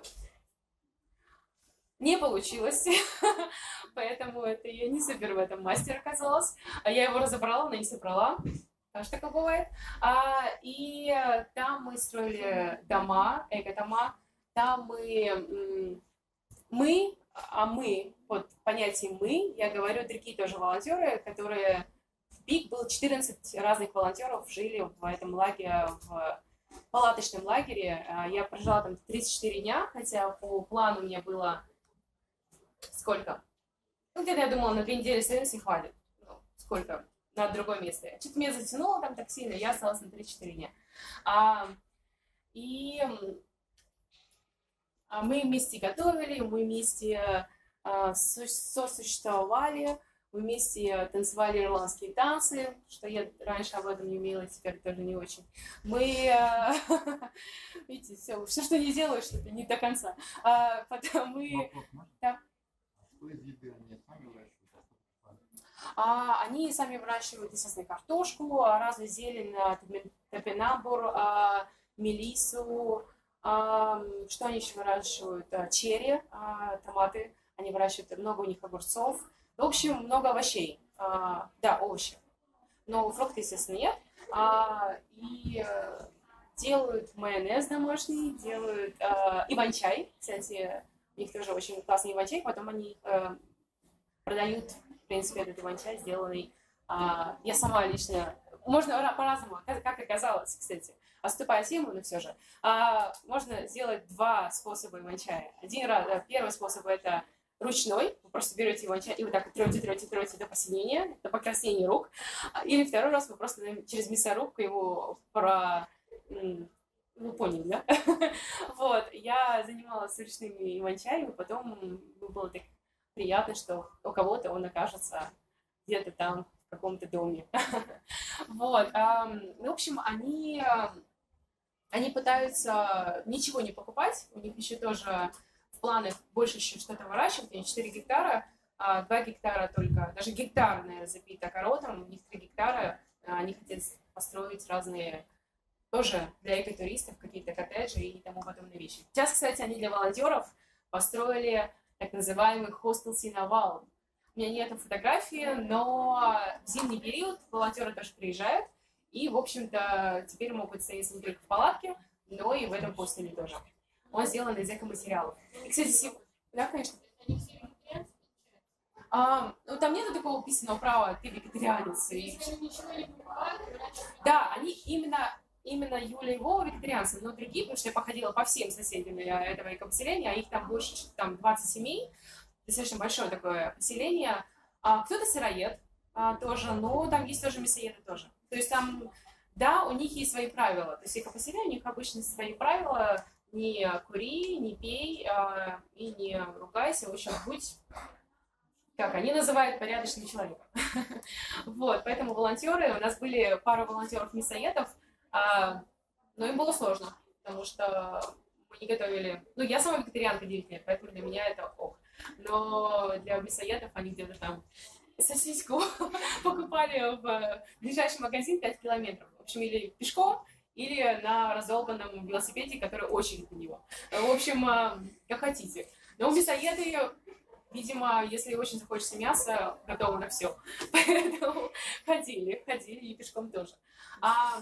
не получилось, поэтому это я не супер в этом мастер оказалась. Я его разобрала, но не собрала, тоже такое бывает. И там мы строили дома, эко-дома, там мы, мы, а мы, под понятием «мы», я говорю, другие тоже волонтеры, которые в пик было четырнадцать разных волонтеров, жили в этом лагере, в палаточном лагере. Я прожила там тридцать четыре дня, хотя по плану у меня было сколько? Ну, где-то я думала, на две недели следующей хватит. Ну, сколько? на другое место. Что-то меня затянуло там так сильно, я осталась на три-четыре дня. А, и а мы вместе готовили, мы вместе а, сосуществовали, мы вместе танцевали ирландские танцы, что я раньше об этом не умела, теперь тоже не очень. Мы, а, видите, все, все, что не делаю, что-то не до конца. А, потом мы... Да. Что из еды они сами выращивают? А, они сами выращивают, естественно, картошку, разную зелень, топинамбур, а, мелису. А, что они еще выращивают? А, черри, а, томаты. Они выращивают, много у них огурцов. В общем, много овощей. А, да, овощи. Но фрукты, естественно, нет. А, и а, делают майонез домашний, делают а, иван-чай. Кстати, у них тоже очень классный иван-чай. Потом они а, продают, в принципе, этот иван-чай, сделанный. А, я сама лично... Можно по-разному, как оказалось, кстати. Отступая тему, но все же. А, можно сделать два способа иван-чая. Один раз, первый способ это ручной. Вы просто берете иван-чай и вот так трете, трете, трете до посинения, до покраснения рук. Или второй раз вы просто через мясорубку его про... Вы поняли, да? Вот. Я занималась ручными иван-чаями, потом было так приятно, что у кого-то он окажется где-то там в каком-то доме. Вот. В общем, они... Они пытаются ничего не покупать, у них еще тоже в планах больше еще что-то выращивать, у них четыре гектара, два гектара только, даже гектар, наверное, забит огородом, у них три гектара, они хотят построить разные, тоже для экотуристов, какие-то коттеджи и тому подобные вещи. Сейчас, кстати, они для волонтеров построили так называемый хостел Синовал. У меня нет фотографии, но в зимний период волонтеры тоже приезжают. И, в общем-то, теперь могут стоять не только в палатке, но и в этом хостеле тоже. Он сделан из экоматериалов. И, кстати, сим... да, конечно. А, ну, там нету такого писаного права, ты вегетарианец. И... Да, они именно, именно Юля и Вова вегетарианцы, но другие, потому что я походила по всем соседям этого экопоселения, а их там больше, там двадцать семей, достаточно большое такое поселение. А, кто-то сыроед а, тоже, но там есть тоже мясоеды тоже. То есть там, да, у них есть свои правила. То есть экопоселение, у них обычно свои правила. Не кури, не пей а, и не ругайся. В общем, будь, как они называют, порядочным человеком. Вот, поэтому волонтеры, у нас были пара волонтеров-мясоедов, а, но им было сложно, потому что мы не готовили... Ну, я сама вегетарианка девять лет, поэтому для меня это ок. Но для мясоедов они где-то там... сосиску покупали в ближайший магазин пять километров. В общем, или пешком, или на раздолбанном велосипеде, который очередь на него. В общем, как хотите. Но мясоеды, видимо, если очень захочется мяса, готовы на все. Поэтому ходили, ходили и пешком тоже. А,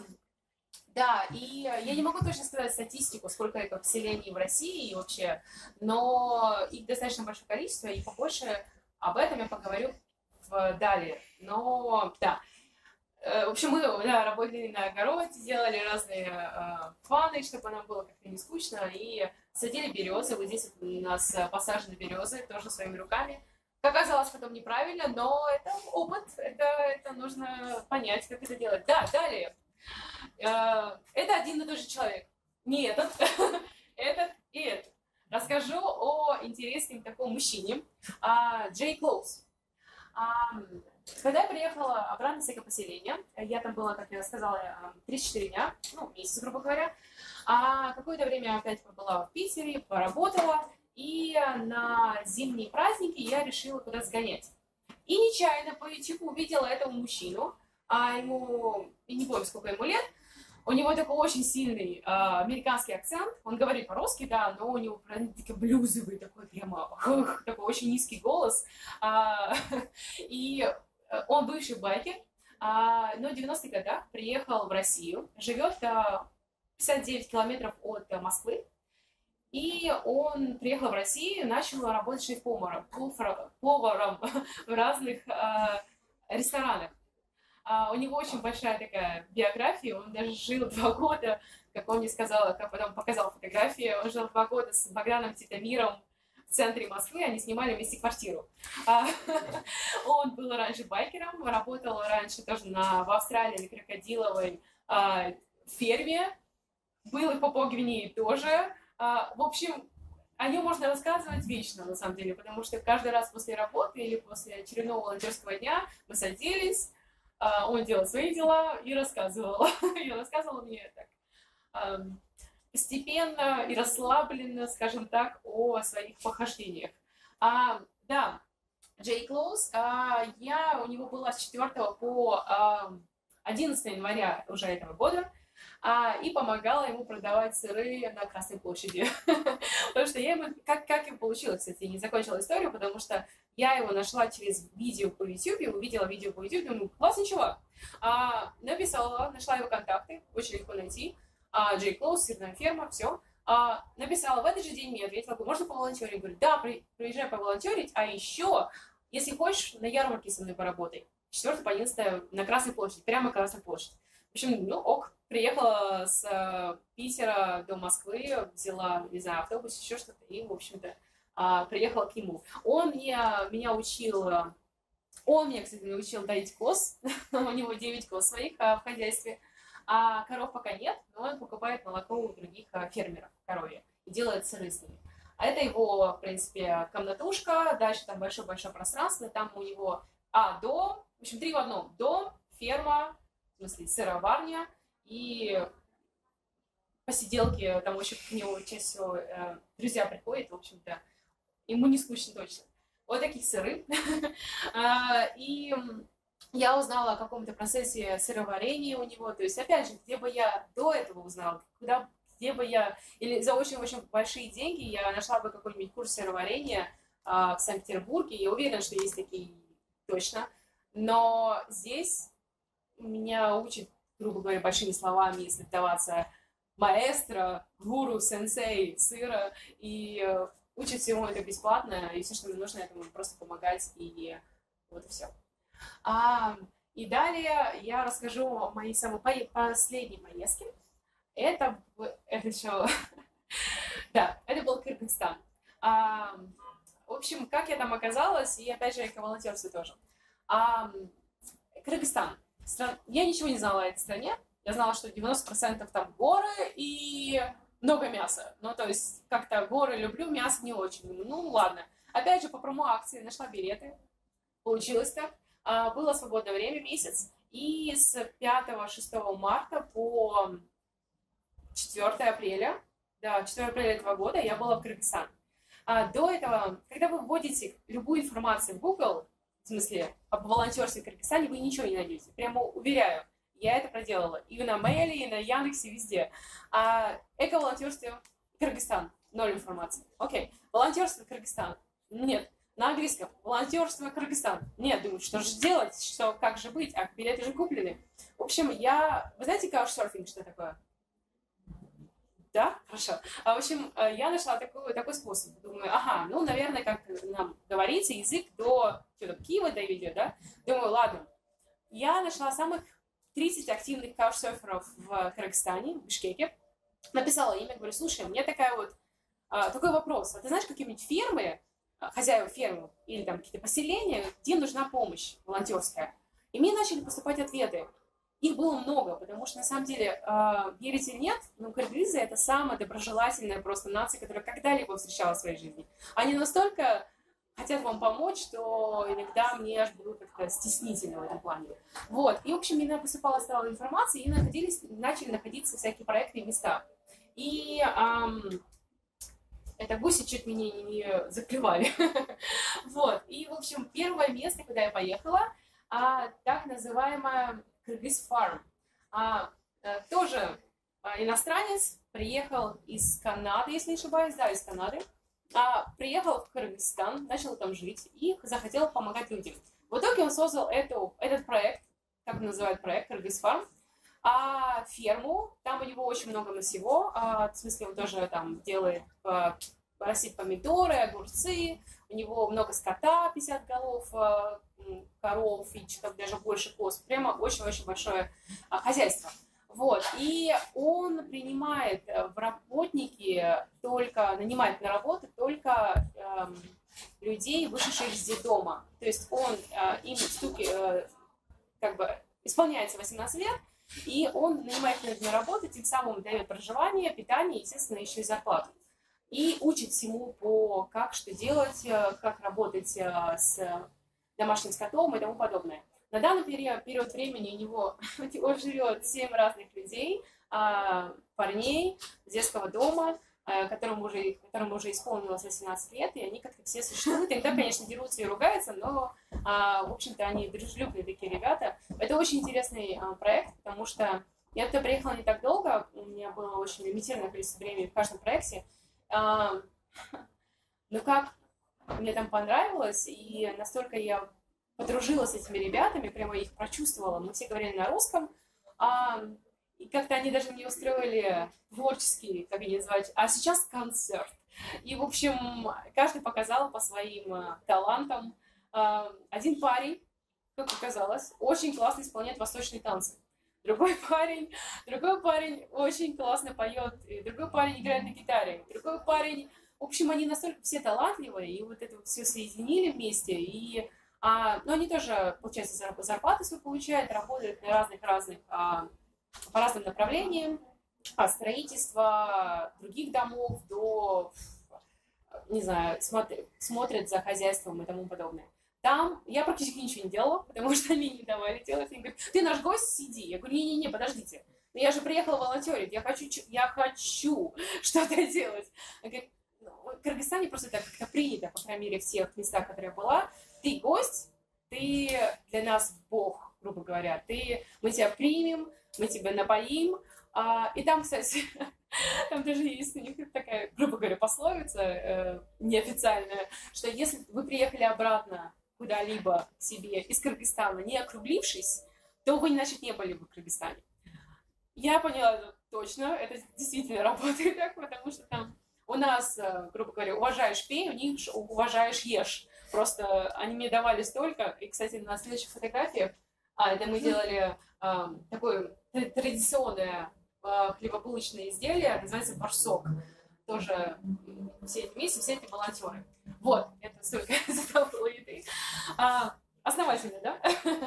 да, и я не могу точно сказать статистику, сколько экопоселений в России вообще, но их достаточно большое количество, и побольше об этом я поговорю далее. Но, да. В общем, мы да, работали на огороде, делали разные э, планы, чтобы нам было как-то не скучно, и садили березы. Вот здесь у нас посажены березы, тоже своими руками. Как оказалось, потом неправильно, но это опыт, это, это нужно понять, как это делать. Да, далее. Э, это один и тот же человек. Не этот, этот и этот. Расскажу о интересном таком мужчине, Джей Клоуз. Когда я приехала обратно с экопоселения, я там была, как я сказала, три-четыре дня, ну, месяц, грубо говоря, а какое-то время опять побыла в Питере, поработала, и на зимние праздники я решила куда-то сгонять. И нечаянно по ютубу увидела этого мужчину, а ему, я не помню, сколько ему лет, у него такой очень сильный а, американский акцент, он говорит по-русски, да, но у него прям такой блюзовый, такой прямо, ух, такой очень низкий голос, а, и он бывший байкер, а, но в девяностых годах приехал в Россию, живет а, пятьдесят девять километров от а, Москвы, и он приехал в Россию, начал работать шеф-поваром, поваром в разных а, ресторанах. Uh, у него очень большая такая биография, он даже жил два года, как он мне сказал, как потом показал фотографии, он жил два года с Богданом Титомиром в центре Москвы, они снимали вместе квартиру. А, он был раньше байкером, работал раньше тоже на, в Австралии на крокодиловой а, ферме, был и в Папуа-Гвинее тоже. А, в общем, о нем можно рассказывать вечно, на самом деле, потому что каждый раз после работы или после очередного волонтерского дня мы садились, а, он делал свои дела и рассказывал. И рассказывал мне так а, постепенно и расслабленно, скажем так, о своих похождениях. А, да, Джей Клоуз, а, я у него была с четвёртого по а, одиннадцатое января уже этого года, а, и помогала ему продавать сыры на Красной площади. Потому что я ему, как, как и получилось, кстати, не закончила историю, потому что я его нашла через видео по YouTube, увидела видео по YouTube, думаю, классный чувак. А, написала, нашла его контакты, очень легко найти. А, Джей Клоуз, сырная ферма, все. А, написала, в этот же день мне ответила, можно поволонтерить? Говорю, да, при, приезжай поволонтерить, а еще, если хочешь, на ярмарке со мной поработай. четвёртое по одиннадцатое на Красной площади, прямо Красная площадь. В общем, ну ок, приехала с э, Питера до Москвы, взяла, не знаю, автобус, еще что-то, и, в общем-то, э, приехала к нему. Он мне, меня учил, он меня, кстати, научил доить коз, у него девять коз своих э, в хозяйстве, а коров пока нет, но он покупает молоко у других э, фермеров коровье и делает сыры с ними. А это его, в принципе, комнатушка, дальше там большое-большое пространство, там у него, а, дом, в общем, три в одном, дом, ферма, в смысле, сыроварня и посиделки, там очень к нему чаще всего э, друзья приходят, в общем-то, ему не скучно точно. Вот такие сыры. И я узнала о каком-то процессе сыроварения у него, то есть, опять же, где бы я до этого узнала, куда, где бы я, или за очень-очень большие деньги я нашла бы какой-нибудь курс сыроварения в Санкт-Петербурге, я уверена, что есть такие точно, но здесь меня учат, грубо говоря, большими словами, если вдаваться, маэстро, гуру, сенсей, сыра, и учат всему это бесплатно, и все, что мне нужно, этому просто помогать, и вот и все. А, и далее я расскажу о моей самой последней поездке. Это, это еще... Да, это был Кыргызстан. А, в общем, как я там оказалась, и опять же, эко волонтерство тоже. А, Кыргызстан. Я ничего не знала о этой стране. Я знала, что девяносто процентов там горы и много мяса. Ну, то есть, как-то горы люблю, мясо не очень. Ну, ладно. Опять же, по промо-акции нашла билеты. Получилось так. А, было свободное время, месяц. И с пятого-шестого марта по четвёртое апреля, да, четвёртое апреля этого года я была в Кыргызстане. А, до этого, когда вы вводите любую информацию в Google, в смысле, об волонтерстве в Кыргызстане, вы ничего не найдете. Прямо уверяю, я это проделала. И на Мейле, и на Яндексе, везде. А эко-волонтерство Кыргызстан. Ноль информации. Окей. Волонтерство Кыргызстан. Нет. На английском. Волонтерство Кыргызстан. Нет, думаю, что же делать? Что, как же быть? А билеты же куплены. В общем, я... Вы знаете каучсерфинг, что такое? Да? Хорошо. А, в общем, я нашла такой, такой способ. Думаю, ага, ну, наверное, как нам говорится, язык до, до Киева доведет, да? Думаю, ладно. Я нашла самых тридцать активных каучсерферов в Кыргызстане, в Бишкеке. Написала имя, говорю, слушай, мне такая вот, а, такой вопрос. А ты знаешь какие-нибудь фермы, хозяева фермы или там какие-то поселения, где нужна помощь волонтерская? И мне начали поступать ответы. Их было много, потому что, на самом деле, э, верите или нет, но кыргызы — это самая доброжелательная просто нация, которая когда-либо встречала в своей жизни. Они настолько хотят вам помочь, что иногда мне аж было как-то стеснительно в этом плане. Вот. И, в общем, меня посыпала стала информация, и находились, начали находиться всякие проекты и места. И эм, это гуси чуть меня не заклевали. Вот. И, в общем, первое место, куда я поехала, так называемая Кыргыз Фарм. А, а, тоже а, иностранец, приехал из Канады, если не ошибаюсь, да, из Канады. А, приехал в Кыргызстан, начал там жить и захотел помогать людям. В итоге он создал эту, этот проект, как называют проект, Кыргыз Фарм, а, ферму, там у него очень много всего, а, в смысле он тоже там делает, а, растит помидоры, огурцы, у него много скота, пятьдесят голов, коров и что-то даже больше коз. Прямо очень-очень большое а, хозяйство. Вот, и он принимает в работники только, нанимает на работу только эм, людей, вышедших из детдома. То есть он э, им стуки, э, как бы исполняется восемнадцать лет, и он нанимает их на работу, тем самым дает проживание, питание, естественно, еще и зарплату. И учит всему по как что делать, как работать с домашним скотом и тому подобное. На данный период, период времени у него, у него живет семь разных людей, парней с детского дома, которым уже, которым уже исполнилось восемнадцать лет, и они как-то все существуют. Иногда, конечно, дерутся и ругаются, но, в общем-то, они дружелюбные такие ребята. Это очень интересный проект, потому что я туда приехала не так долго, у меня было очень лимитированное количество времени в каждом проекте. Но как мне там понравилось, и настолько я подружилась с этими ребятами, прямо их прочувствовала. Мы все говорили на русском, а, и как-то они даже мне устроили творческий, как они называют, а сейчас концерт. И, в общем, каждый показал по своим а, талантам. А, один парень, как оказалось, очень классно исполняет восточные танцы. Другой парень, другой парень очень классно поет, и другой парень играет на гитаре, другой парень... В общем, они настолько все талантливые, и вот это вот все соединили вместе, и... А, но они тоже, получается, зарплаты свои получают, работают на разных-разных, а, по разным направлениям, от строительства других домов до, не знаю, смотрят, смотрят за хозяйством и тому подобное. Там я практически ничего не делала, потому что они не давали делать. Они говорят, ты наш гость, сиди. Я говорю, не-не-не, подождите. Но я же приехала волонтерить, я хочу, я хочу что-то делать. Говорит, ну, в Кыргызстане просто так как-то принято, по крайней мере, в тех местах, которые я была. Ты гость, ты для нас бог, грубо говоря. Ты, мы тебя примем, мы тебя напоим. А, и там, кстати, там даже есть у них такая, грубо говоря, пословица э, неофициальная, что если вы приехали обратно куда-либо к себе из Кыргызстана, не округлившись, то вы, значит, не были бы в Кыргызстане. Я поняла это точно, это действительно работает так, потому что там у нас, грубо говоря, уважаешь пей, у них уважаешь ешь. Просто они мне давали столько, и, кстати, на следующих фотографиях, а, это мы делали а, такое традиционное а, хлебобулочное изделие, называется барсок. Тоже все эти месяцы, все эти волонтеры. Вот, это столько задавало еды. А, основательно, да?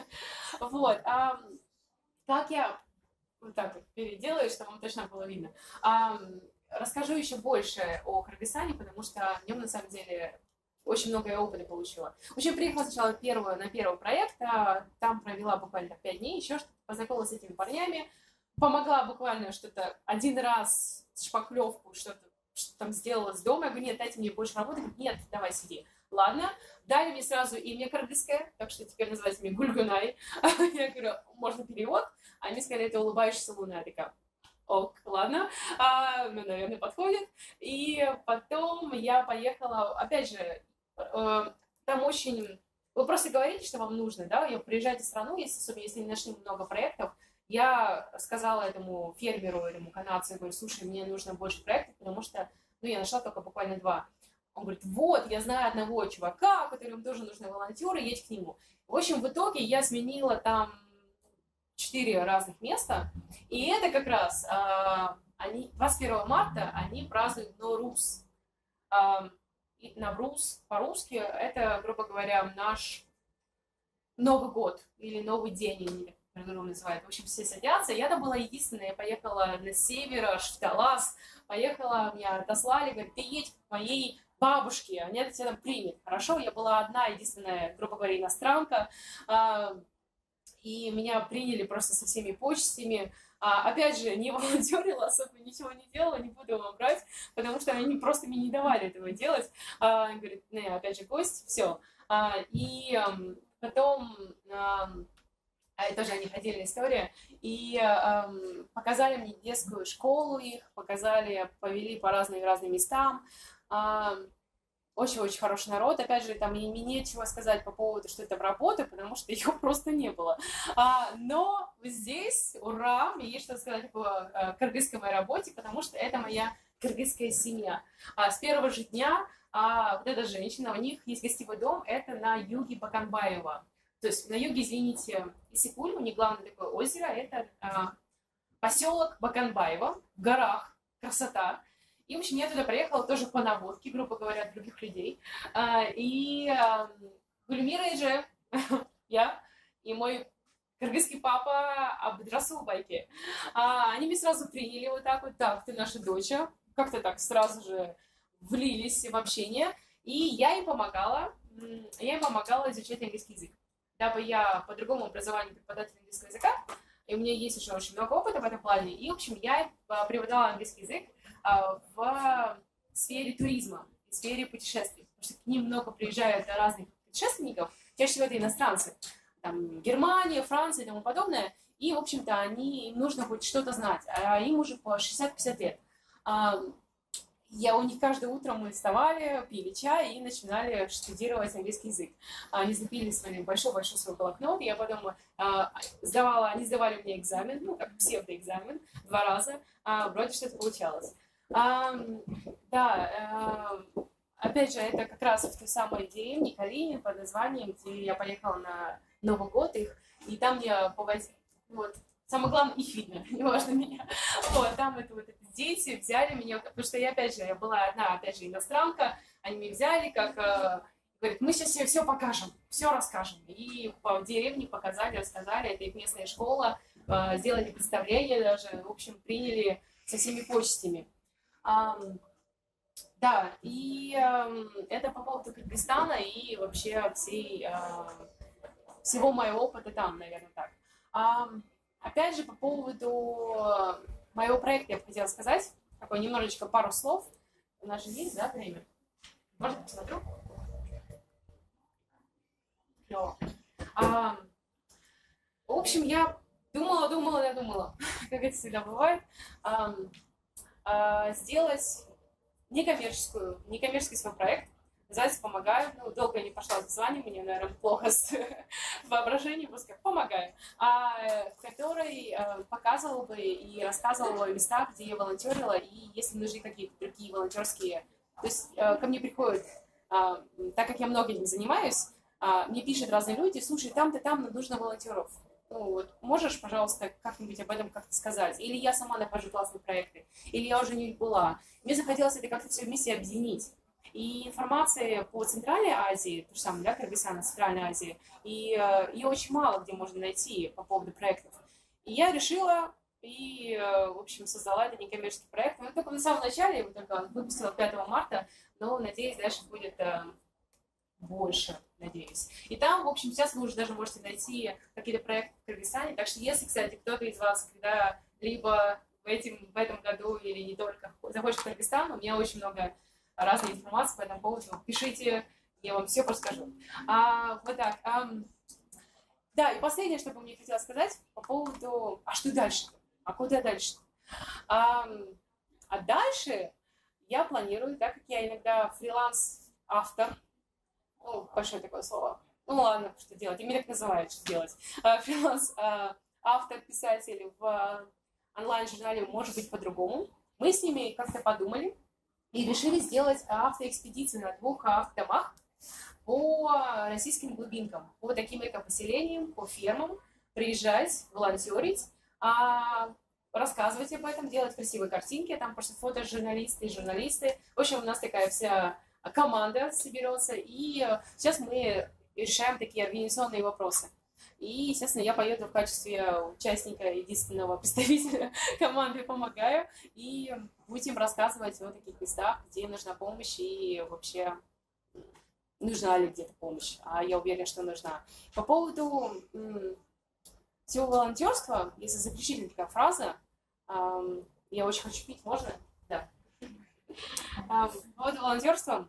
Вот. А, как я вот так вот переделаю, чтобы вам точно было видно. А, расскажу еще больше о Кыргызстане, потому что в нем, на самом деле, очень много я опыта получила. В общем, приехала сначала первую, на первый проект, а там провела буквально пять дней, еще что-то, познакомилась с этими парнями, помогла буквально что-то один раз, шпаклевку, что-то, что там сделала с дома. Я говорю, нет, дайте мне больше работы. Говорит, нет, давай сиди. Ладно, дали мне сразу имя кыргызское, так что теперь называется меня Гульгунай. Я говорю, можно перевод? А они сказали, это улыбающаяся луна. Я такая, ок, ладно, а, ну, наверное, подходит. И потом я поехала, опять же, э, там очень... Вы просто говорите, что вам нужно, да, и приезжаете в страну, если, особенно если не нашли много проектов. Я сказала этому фермеру, этому канадцу, я говорю, слушай, мне нужно больше проектов, потому что, ну, я нашла только буквально два. Он говорит, вот, я знаю одного чувака, которому тоже нужны волонтеры, едь к нему. В общем, в итоге я сменила там четыре разных места, и это как раз а, они, двадцать первого марта они празднуют Норус. А, и Навруз по-русски это, грубо говоря, наш Новый год или Новый день, они по-другому называют. В общем, все садятся. Я там была единственная, я поехала на север, аж в Талас, поехала, меня отослали, говорят, ты едь к моей бабушке, они это тебя там примет. Хорошо, я была одна, единственная, грубо говоря, иностранка, а, и меня приняли просто со всеми почестями. А, опять же, не волонтерила, особо ничего не делала, не буду вам брать, потому что они просто мне не давали этого делать. А, они говорят, не, опять же, гость, все. А, и а, потом, а, а, тоже они ходили история, и а, показали мне детскую школу их, показали, повели по разным-разным местам. А, Очень-очень хороший народ. Опять же, там мне нечего сказать по поводу, что это работа, потому что ее просто не было. А, но здесь, ура, мне есть что сказать по а, кыргызской моей работе, потому что это моя кыргызская семья. А, с первого же дня а, вот эта женщина, у них есть гостевой дом, это на юге Баканбаева. То есть на юге, извините, Исыкуль, у них главное такое озеро, это а, поселок Баканбаево, в горах, красота. И, в общем, я туда приехала тоже по наводке, грубо говоря, других людей. А, и а, Гульмира же, я и мой кыргызский папа Абдрасул Байке. А, они меня сразу приняли вот так вот, так, ты наша дочь. Как-то так сразу же влились в общение. И я ей помогала, я ей помогала изучать английский язык. Дабы я по другому образованию преподаватель английского языка, и у меня есть уже очень много опыта в этом плане. И, в общем, я преподавала английский язык в сфере туризма, в сфере путешествий. Потому что к ним много приезжают разных путешественников, чаще всего это иностранцы. Там, Германия, Франция и тому подобное. И, в общем-то, они, им нужно хоть что-то знать. А им уже по шестьдесят-пятьдесят лет. Я у них каждое утро мы вставали, пили чай и начинали штудировать английский язык. Они запили свой большой-большой свой блокнот, и я потом а, сдавала, они сдавали мне экзамен, ну, как псевдоэкзамен, два раза, а, вроде что-то получалось. А, да, а, опять же, это как раз в той самой деревне Калинин под названием, где я поехала на Новый год их, и там я повозила, вот, самое главное, их видно, не важно меня. Вот, там это вот дети взяли меня, потому что я, опять же, я была одна, опять же, иностранка, они меня взяли, как, э, говорят, мы сейчас тебе все покажем, все расскажем. И по деревне показали, рассказали, это их местная школа, э, сделали представление даже, в общем, приняли со всеми почестями. А, да, и э, это по поводу Кыргызстана и вообще всей, э, всего моего опыта там, наверное, так. А, опять же, по поводу моего проекта я бы хотела сказать, такой немножечко пару слов. У нас же есть, да, время? Можно посмотрю? Клево. А, в общем, я думала, думала, я думала, как это всегда бывает, а, а, сделать некоммерческую, некоммерческий свой проект. Называется «Помогаю». Ну, долго я не пошла за названием, мне, наверное, плохо с воображением, просто как «Помогаю», а, в которой а, показывала бы и рассказывала о местах, где я волонтерила, и если нужны какие-то другие волонтерские... То есть а, ко мне приходят, а, так как я много этим занимаюсь, а, мне пишут разные люди, слушай, там-то там нужно волонтеров. Ну, вот, можешь, пожалуйста, как-нибудь об этом как-то сказать? Или я сама нахожу классные проекты, или я уже не была. Мне захотелось это как-то все вместе объединить. И информации по Центральной Азии, то же самое, да, Кыргызстан, Центральной Азии, и э, ее очень мало где можно найти по поводу проектов. И я решила, и, э, в общем, создала этот некоммерческий проект. Ну, только на самом начале, я его только выпустила пятого марта, но, надеюсь, дальше будет э, больше, надеюсь. И там, в общем, сейчас вы уже даже можете найти какие-то проекты в Кыргызстане. Так что, если, кстати, кто-то из вас когда-либо в, этим, в этом году или не только захочет в Кыргызстан, у меня очень много разной информации по этому поводу. Пишите, я вам все расскажу. А, вот так. А, да, и последнее, что бы мне хотелось сказать по поводу, а что дальше? А куда дальше? А, а дальше я планирую, так как я иногда фриланс-автор, ну, большое такое слово, ну ладно, что делать, и меня так называют, что делать. А, фриланс-автор, писатель в онлайн-журнале может быть по-другому. Мы с ними как-то подумали, и решили сделать автоэкспедицию на двух автомах по российским глубинкам, по таким экопоселениям, по фермам, приезжать, волонтерить, рассказывать об этом, делать красивые картинки, там просто фотожурналисты и журналисты. В общем, у нас такая вся команда соберется, и сейчас мы решаем такие организационные вопросы. И, естественно, я поеду в качестве участника, единственного представителя команды «Помогаю», и будем рассказывать о таких местах, где нужна помощь и вообще нужна ли где-то помощь. А я уверена, что нужна. По поводу м- всего волонтерства, если заключительная такая фраза, эм, я очень хочу пить, можно? Да. Эм, по поводу волонтерства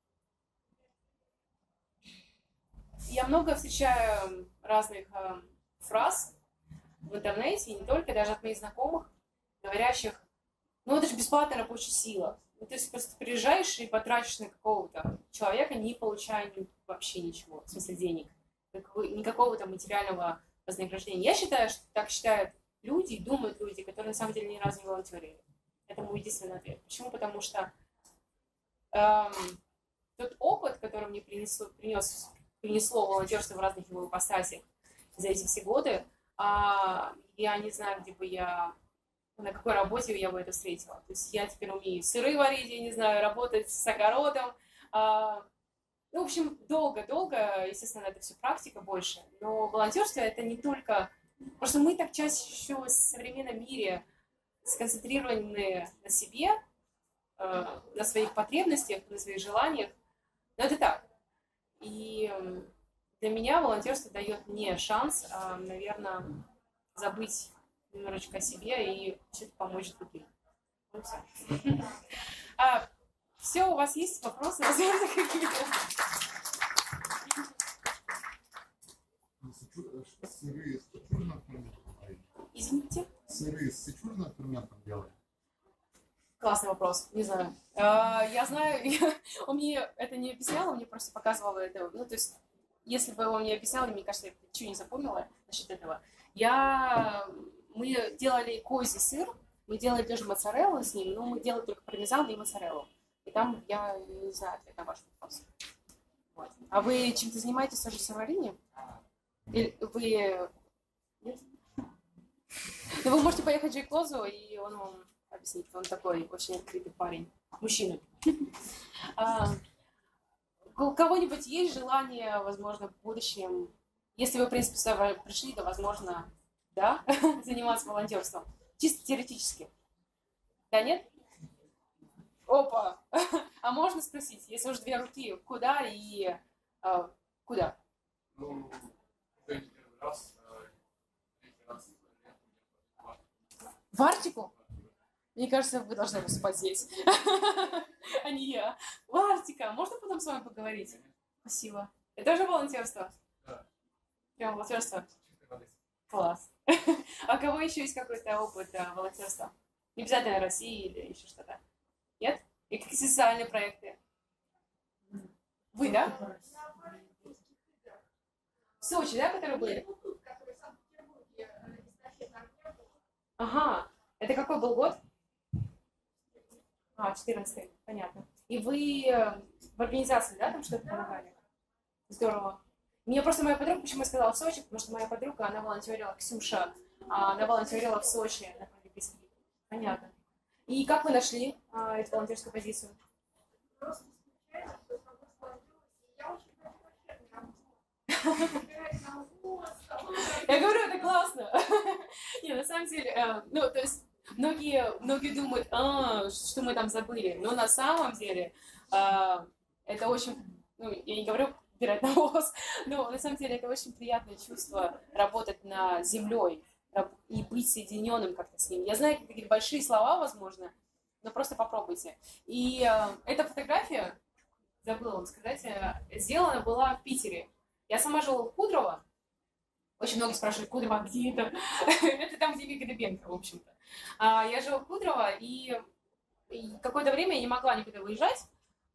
я много встречаю разных э, фраз в интернете, и не только, даже от моих знакомых, говорящих, ну это же бесплатная рабочая сила. Ну, ты просто приезжаешь и потратишь на какого-то человека, не получая вообще ничего, в смысле денег, никакого там материального вознаграждения. Я считаю, что так считают люди, думают люди, которые на самом деле ни разу не волонтерили. Это мой единственный ответ. Почему? Потому что эм, тот опыт, который мне принесло, принес, принесло волонтерство в разных его ипостасях за эти все годы, а, я не знаю, где бы я на какой работе я бы это встретила. То есть я теперь умею сыры варить, я не знаю, работать с огородом. А, ну, в общем, долго-долго, естественно, это все практика больше. Но волонтерство это не только... Потому что мы так чаще еще в современном мире сконцентрированы на себе, э, на своих потребностях, на своих желаниях. Но это так. И для меня волонтерство дает мне шанс, а, наверное, забыть немножечко о себе и что-то помочь другим. Вот все. А, все, у вас есть вопросы, возможно, какие-то? Сыры с сычужным ферментом делаете? Извините? Сыры с сычужным ферментом делаете? Классный вопрос, не знаю. А, я знаю, я, он мне это не объяснял, он мне просто показывал это. Ну, то есть, если бы он мне объяснял, мне кажется, я ничего не запомнила насчет этого. Я... Мы делали козий сыр, мы делали тоже моцареллу с ним, но мы делали только пармезан и моцареллу. И там я не знаю ответ на ваш вопрос. Вот. А вы чем-то занимаетесь тоже сыроварением? Или вы... Нет? Ну, вы можете поехать к Джей Клозу, и он вам объяснит. Он такой очень открытый парень. Мужчина. А, у кого-нибудь есть желание, возможно, в будущем, если вы, в принципе, сюда пришли, то, возможно, да, заниматься волонтерством? Чисто теоретически. Да, нет? Опа! А можно спросить, если уж две руки, куда и а, куда? Ну, это не первый раз, а третий раз. В Арктику? Мне кажется, вы должны выступать здесь, а не я. В Арктика. Можно потом с вами поговорить? Спасибо. Это тоже волонтерство? Да. Прям волонтерство? Класс. А у кого еще есть какой-то опыт а, волонтерства? Не обязательно России или еще что-то? Нет? И какие социальные проекты? Вы, да? В Сочи, да, которые были? Ага. Это какой был год? А, четырнадцатый, понятно. И вы в организации, да, там что-то помогали? Здорово. Мне просто моя подруга, почему я сказала в Сочи, потому что моя подруга, она волонтерила, Ксюша, она волонтерила в Сочи на Паралимпийских играх. Понятно. И как вы нашли а, эту волонтерскую позицию? Я говорю, это классно. Не, на самом деле, ну, то есть, многие, многие думают, а, что мы там забыли. Но на самом деле, это очень, ну, я не говорю убирать навоз, но на самом деле это очень приятное чувство работать над землей и быть соединенным как-то с ним. Я знаю какие-то большие слова, возможно, но просто попробуйте. И эта фотография, забыла вам сказать, сделана была в Питере. Я сама жила в Кудрово. Очень многие спрашивают, Кудрово, а где это? Это там, где Вика Дыбенко, в общем-то. Я жила в Кудрово, и какое-то время я не могла никуда выезжать.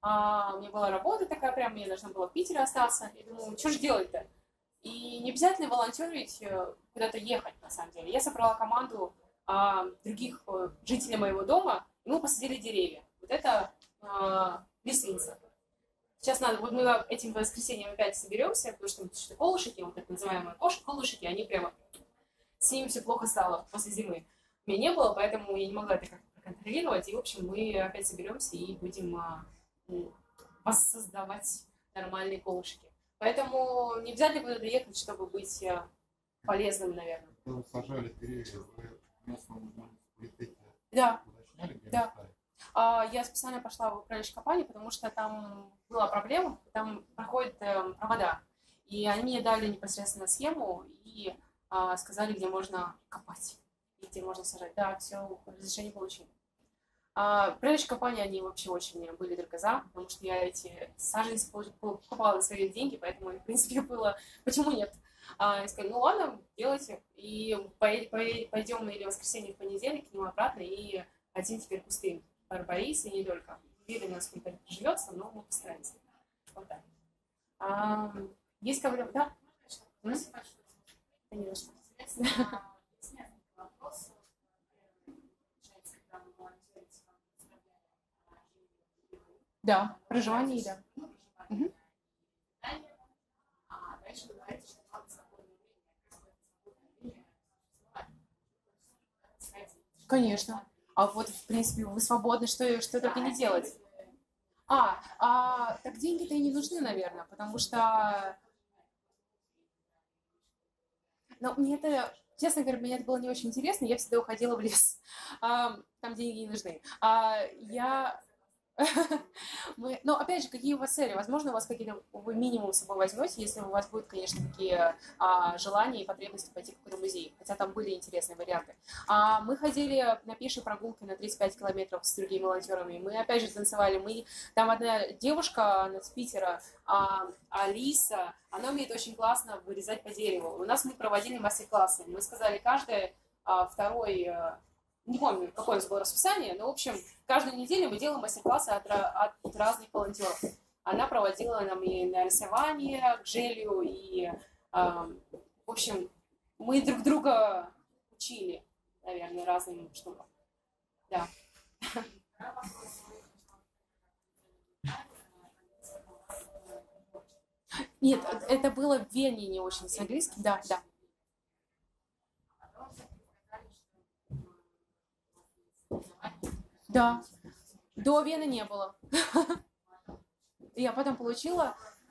У меня была работа такая прям, мне должна была в Питере остаться. Я думала, что же делать-то? И не обязательно волонтерить, куда-то ехать, на самом деле. Я собрала команду других жителей моего дома, и мы посадили деревья. Вот это лиственница. Сейчас надо, вот мы этим воскресеньем опять соберемся, потому что что колышки, вот так называемые кошки, колышки, они прямо, с ними все плохо стало после зимы. У меня не было, поэтому я не могла это как-то проконтролировать, и, в общем, мы опять соберемся и будем а, воссоздавать нормальные колышки. Поэтому не обязательно куда-то ехать, чтобы быть а, полезным, наверное. Когда вы сажали деревья, вы местному муниципалитете Да. уточняли, где Да. они ставят? Я специально пошла в управляющую компанию, потому что там была проблема, там проходят э, провода. И они мне дали непосредственно схему и э, сказали, где можно копать и где можно сажать. Да, все, разрешение получили. А, управляющая компания, они вообще очень были только за, потому что я эти саженцы покупала на свои деньги, поэтому, в принципе, было, почему нет? А, я сказала, ну ладно, делайте. И пойдем или в воскресенье, в понедельник к ним обратно, и один теперь пустым. Барбарис и не только. Видно, насколько это живется, но мы постараемся. Вот так. А, есть кого-то? Да? Спасибо большое. Конечно. Да, проживание, да. Угу. А дальше говорите, что надо свободное время. Как это свободное время существовать? Конечно. А вот, в принципе, вы свободны, что, что только не делать. А, а, так деньги-то и не нужны, наверное, потому что... Ну, мне это, честно говоря, мне это было не очень интересно, я всегда уходила в лес. А, там деньги не нужны. А, я... Мы... Но опять же, какие у вас цели? Возможно, у вас какие-то вы минимум с собой возьмете, если у вас будут, конечно, такие а, желания и потребности пойти в какой-то музей. Хотя там были интересные варианты. А, мы ходили на пешей прогулке на тридцать пять километров с другими волонтерами. Мы опять же танцевали. Мы... Там одна девушка, она с Питера, а, Алиса, она умеет очень классно вырезать по дереву. У нас мы проводили мастер-классы. Мы сказали, каждый а, второй... Не помню, какое у нас было расписание, но, в общем, каждую неделю мы делаем мастер-классы от, от разных волонтеров. Она проводила нам и на рисование, к желью, и, э, в общем, мы друг друга учили, наверное, разным штукам. Да. Нет, это было в Вене не очень с английским, да, да. Да, до Вены не было. Я потом получила...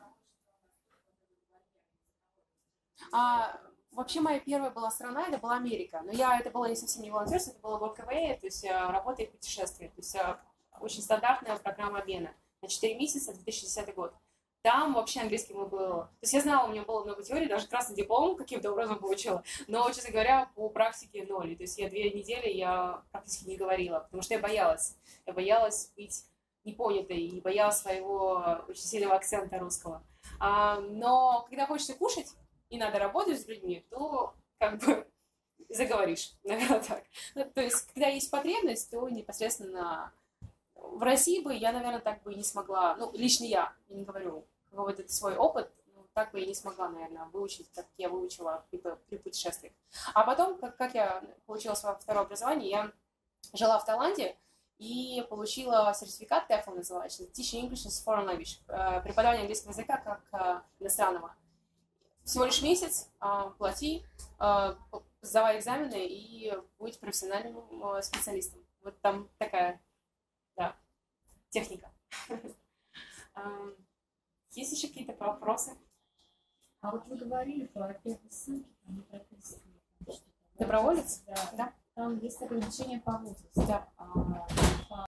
А, вообще моя первая была страна, это была Америка. Но я, это было не совсем не волонтерство, это было workaway, то есть работа и путешествие. То есть очень стандартная программа обмена на четыре месяца, две тысячи десятый год. Там вообще английский мой был... То есть я знала, у меня было много теорий, даже красный диплом каким-то образом получила. Но, честно говоря, по практике ноль. То есть я две недели я практически не говорила, потому что я боялась. Я боялась быть непонятой и боялась своего очень сильного акцента русского. А, но когда хочется кушать и надо работать с людьми, то как бы заговоришь, наверное, так. Ну, то есть когда есть потребность, то непосредственно... В России бы я, наверное, так бы и не смогла... Ну, лично я, я не говорю... Вот это свой опыт, ну, так бы я не смогла, наверное, выучить, как я выучила при, при путешествиях. А потом, как, как я получила свое второе образование, я жила в Таиланде и получила сертификат TEFL, называется, Teaching English as Foreign Language, преподавание английского языка как иностранного. Всего лишь месяц, плати, сдавай экзамены и будь профессиональным специалистом. Вот там такая, да, техника. Есть еще какие-то вопросы? А вот вы говорили про первые ссылки, там, прописки. Доброволец? Да. Да. Там есть ограничения по возрасту. Да. А